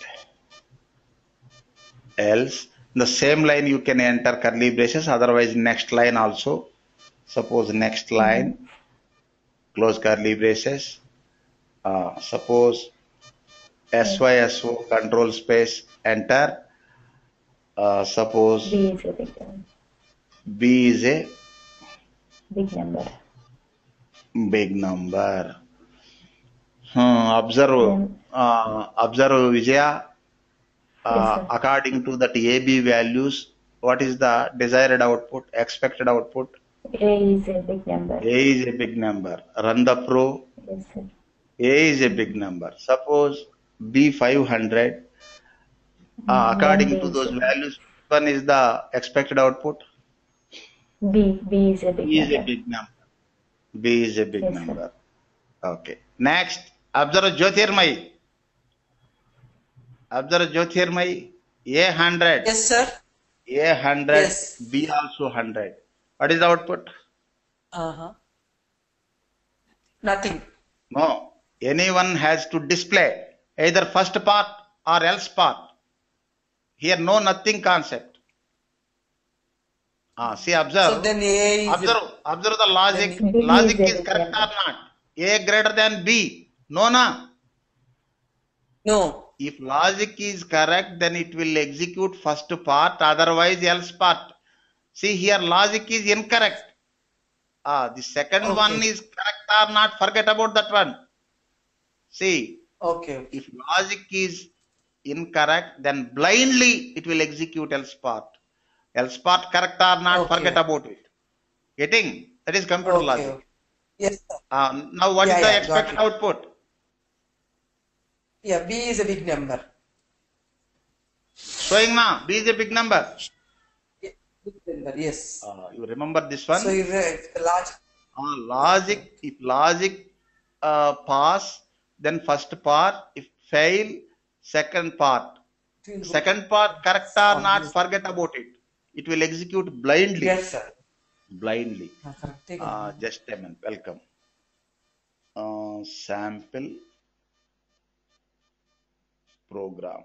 Else. In the same line you can enter curly braces. Otherwise, next line also. Suppose next line. Close curly braces. Uh, suppose S Y S O control space enter. Uh, suppose B is a big number. B is a Big number. big number. Hmm, observe, Then- uh, observe Vijaya. Uh, Yes, sir. according to that A B values, what is the desired output, expected output? A is a big number. A is a big number. Run the pro. Yes, sir. A is a big number. Suppose B five hundred. Uh, according Then to B those is a- values, one is the expected output. B. B is a big B is a number. big number. B is a big Yes, sir. number. Okay. Next, observe Jyotirmai. Observe Jyotirmai. A one hundred. Yes, sir. A one hundred. Yes. B also one hundred. What is the output? Uh-huh. Nothing. No. Anyone has to display either first part or else part. Here, no nothing concept. Ah, see, observe. So then A is Observe, observe the logic. Then B Logic is a is big correct number. or not? A greater than B. No, na. no. If logic is correct, then it will execute first part, otherwise else part. See here, logic is incorrect. Ah, the second Okay. one is correct or not, forget about that one. See, Okay. okay. if logic is incorrect, then blindly it will execute else part. Else part correct or not, Okay. forget about it. Getting? That is computer Okay. logic. okay. Yes, sir. Uh, now what is Yeah, the yeah, got expected it. output? Yeah, B is a big number. Showing now, B is a big number. Yeah, big number. Yes. Uh, you remember this one? So if, uh, if the large. Uh, logic, if logic uh, pass, then first part, if fail, second part. it will go- Second part correct or not, forget about it. It will execute blindly. Yes, sir. Blindly. Ah, correct. Take it. Uh, just a minute, welcome. Uh, sample program.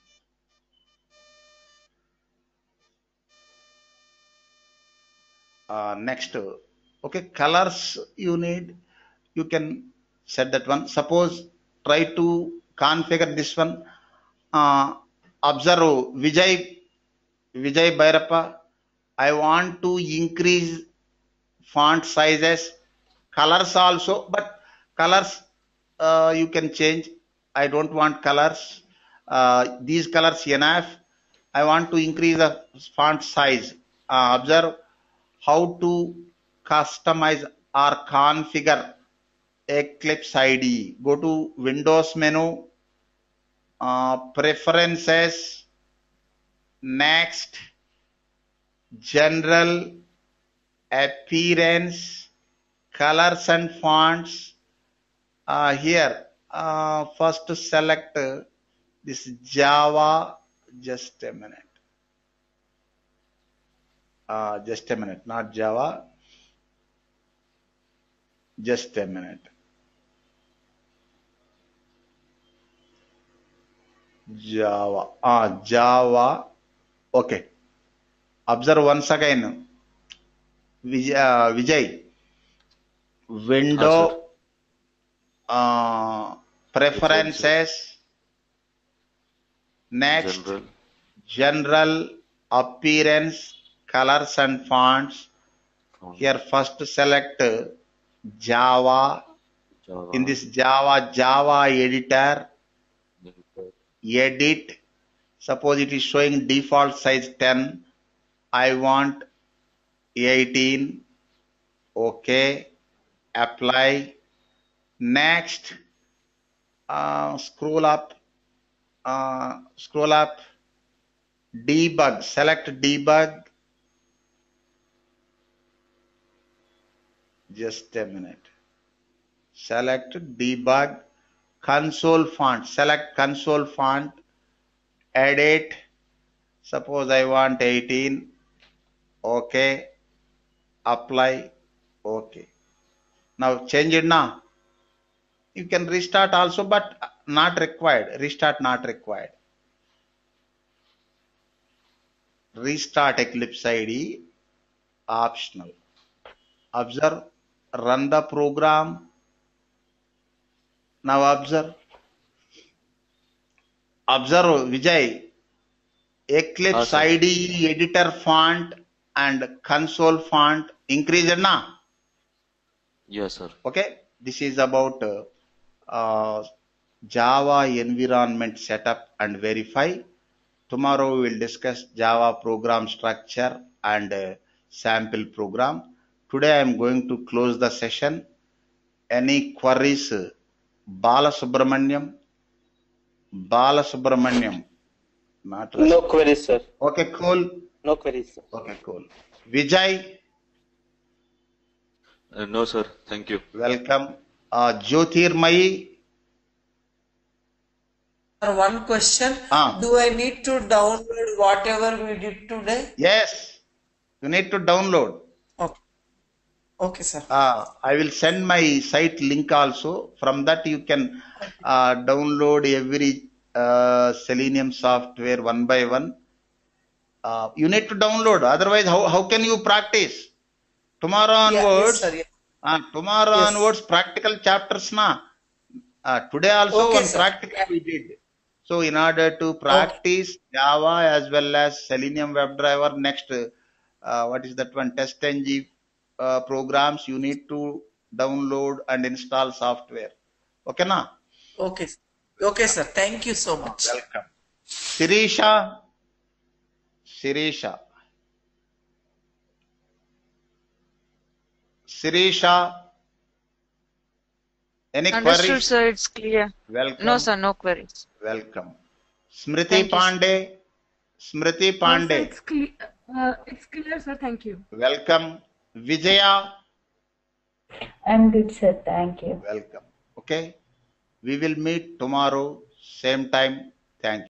Uh, next, okay, colors you need, you can set that one. Suppose try to configure this one. Uh, observe Vijay, Vijay Bhairappa. I want to increase font sizes, colors also, but colors uh, you can change. I don't want colors. Uh, these colors enough. I want to increase the font size. Uh, observe how to customize or configure Eclipse I D E. Go to Windows menu, uh, Preferences, Next, General, Appearance, Colors and Fonts. Uh, here, uh, first select uh, this Java. Just a minute. Uh, just a minute, not Java. Just a minute. Java. Ah, Java. Okay. Observe once again. Vijay, uh, Vijay. Ah, sir. Window uh, Preferences, preferences. Next, general, general appearance, colors and fonts. font, Here first select Java. In Java, this Java, Java editor, editor, edit. Suppose it is showing default size ten. I want eighteen. Okay. Apply. Next, uh, scroll up. Uh, scroll up. Debug. Select debug. Just a minute. Select debug. Console font. Select console font. Edit. Suppose I want eighteen. Okay. Apply. Okay. Now change it now. You can restart also, but not required. Restart not required. Restart Eclipse I D E optional. Observe. Run the program. Now observe. Observe Vijay. ah, Eclipse sir. I D E editor font and console font increased na. Yes, sir. Okay. This is about uh, uh, Java environment setup and verify. Tomorrow we will discuss Java program structure and uh, sample program. Today I am going to close the session. Any queries? Bala Subramaniam. Bala Subramaniam. Not No respond. queries, sir. Okay, cool. No queries, sir. Okay, cool. Vijay, Uh, no, sir. Thank you. welcome. Uh, Jyotirmayi. One question. Ah, Do I need to download whatever we did today? yes. You need to download. Okay. Okay, sir. Uh, I will send my site link also. From that you can uh, download every uh, Selenium software one by one. Uh, you need to download. Otherwise, how, how can you practice? Tomorrow Yeah, yes, onwards, sir. Yeah. uh, tomorrow Yes. onwards, practical chapters na. Uh, today also Okay, one sir. practical we did. So in order to Okay. practice Java as well as Selenium WebDriver, next, uh, what is that one, TestNG uh, programs, you need to download and install software. Okay na? Okay. sir. Okay, sir. Thank you so much. Welcome. Sirisha, Sirisha, Sirisha, any Understood, queries? sir. It's clear. No, Welcome, sir. No queries. welcome. Smriti Thank you, sir. Pandey, Smriti No, sir, Pandey, it's clear. Uh, it's clear, sir. Thank you. welcome. Vijaya, I'm good, sir. Thank you. welcome. Okay, we will meet tomorrow, same time. Thank you.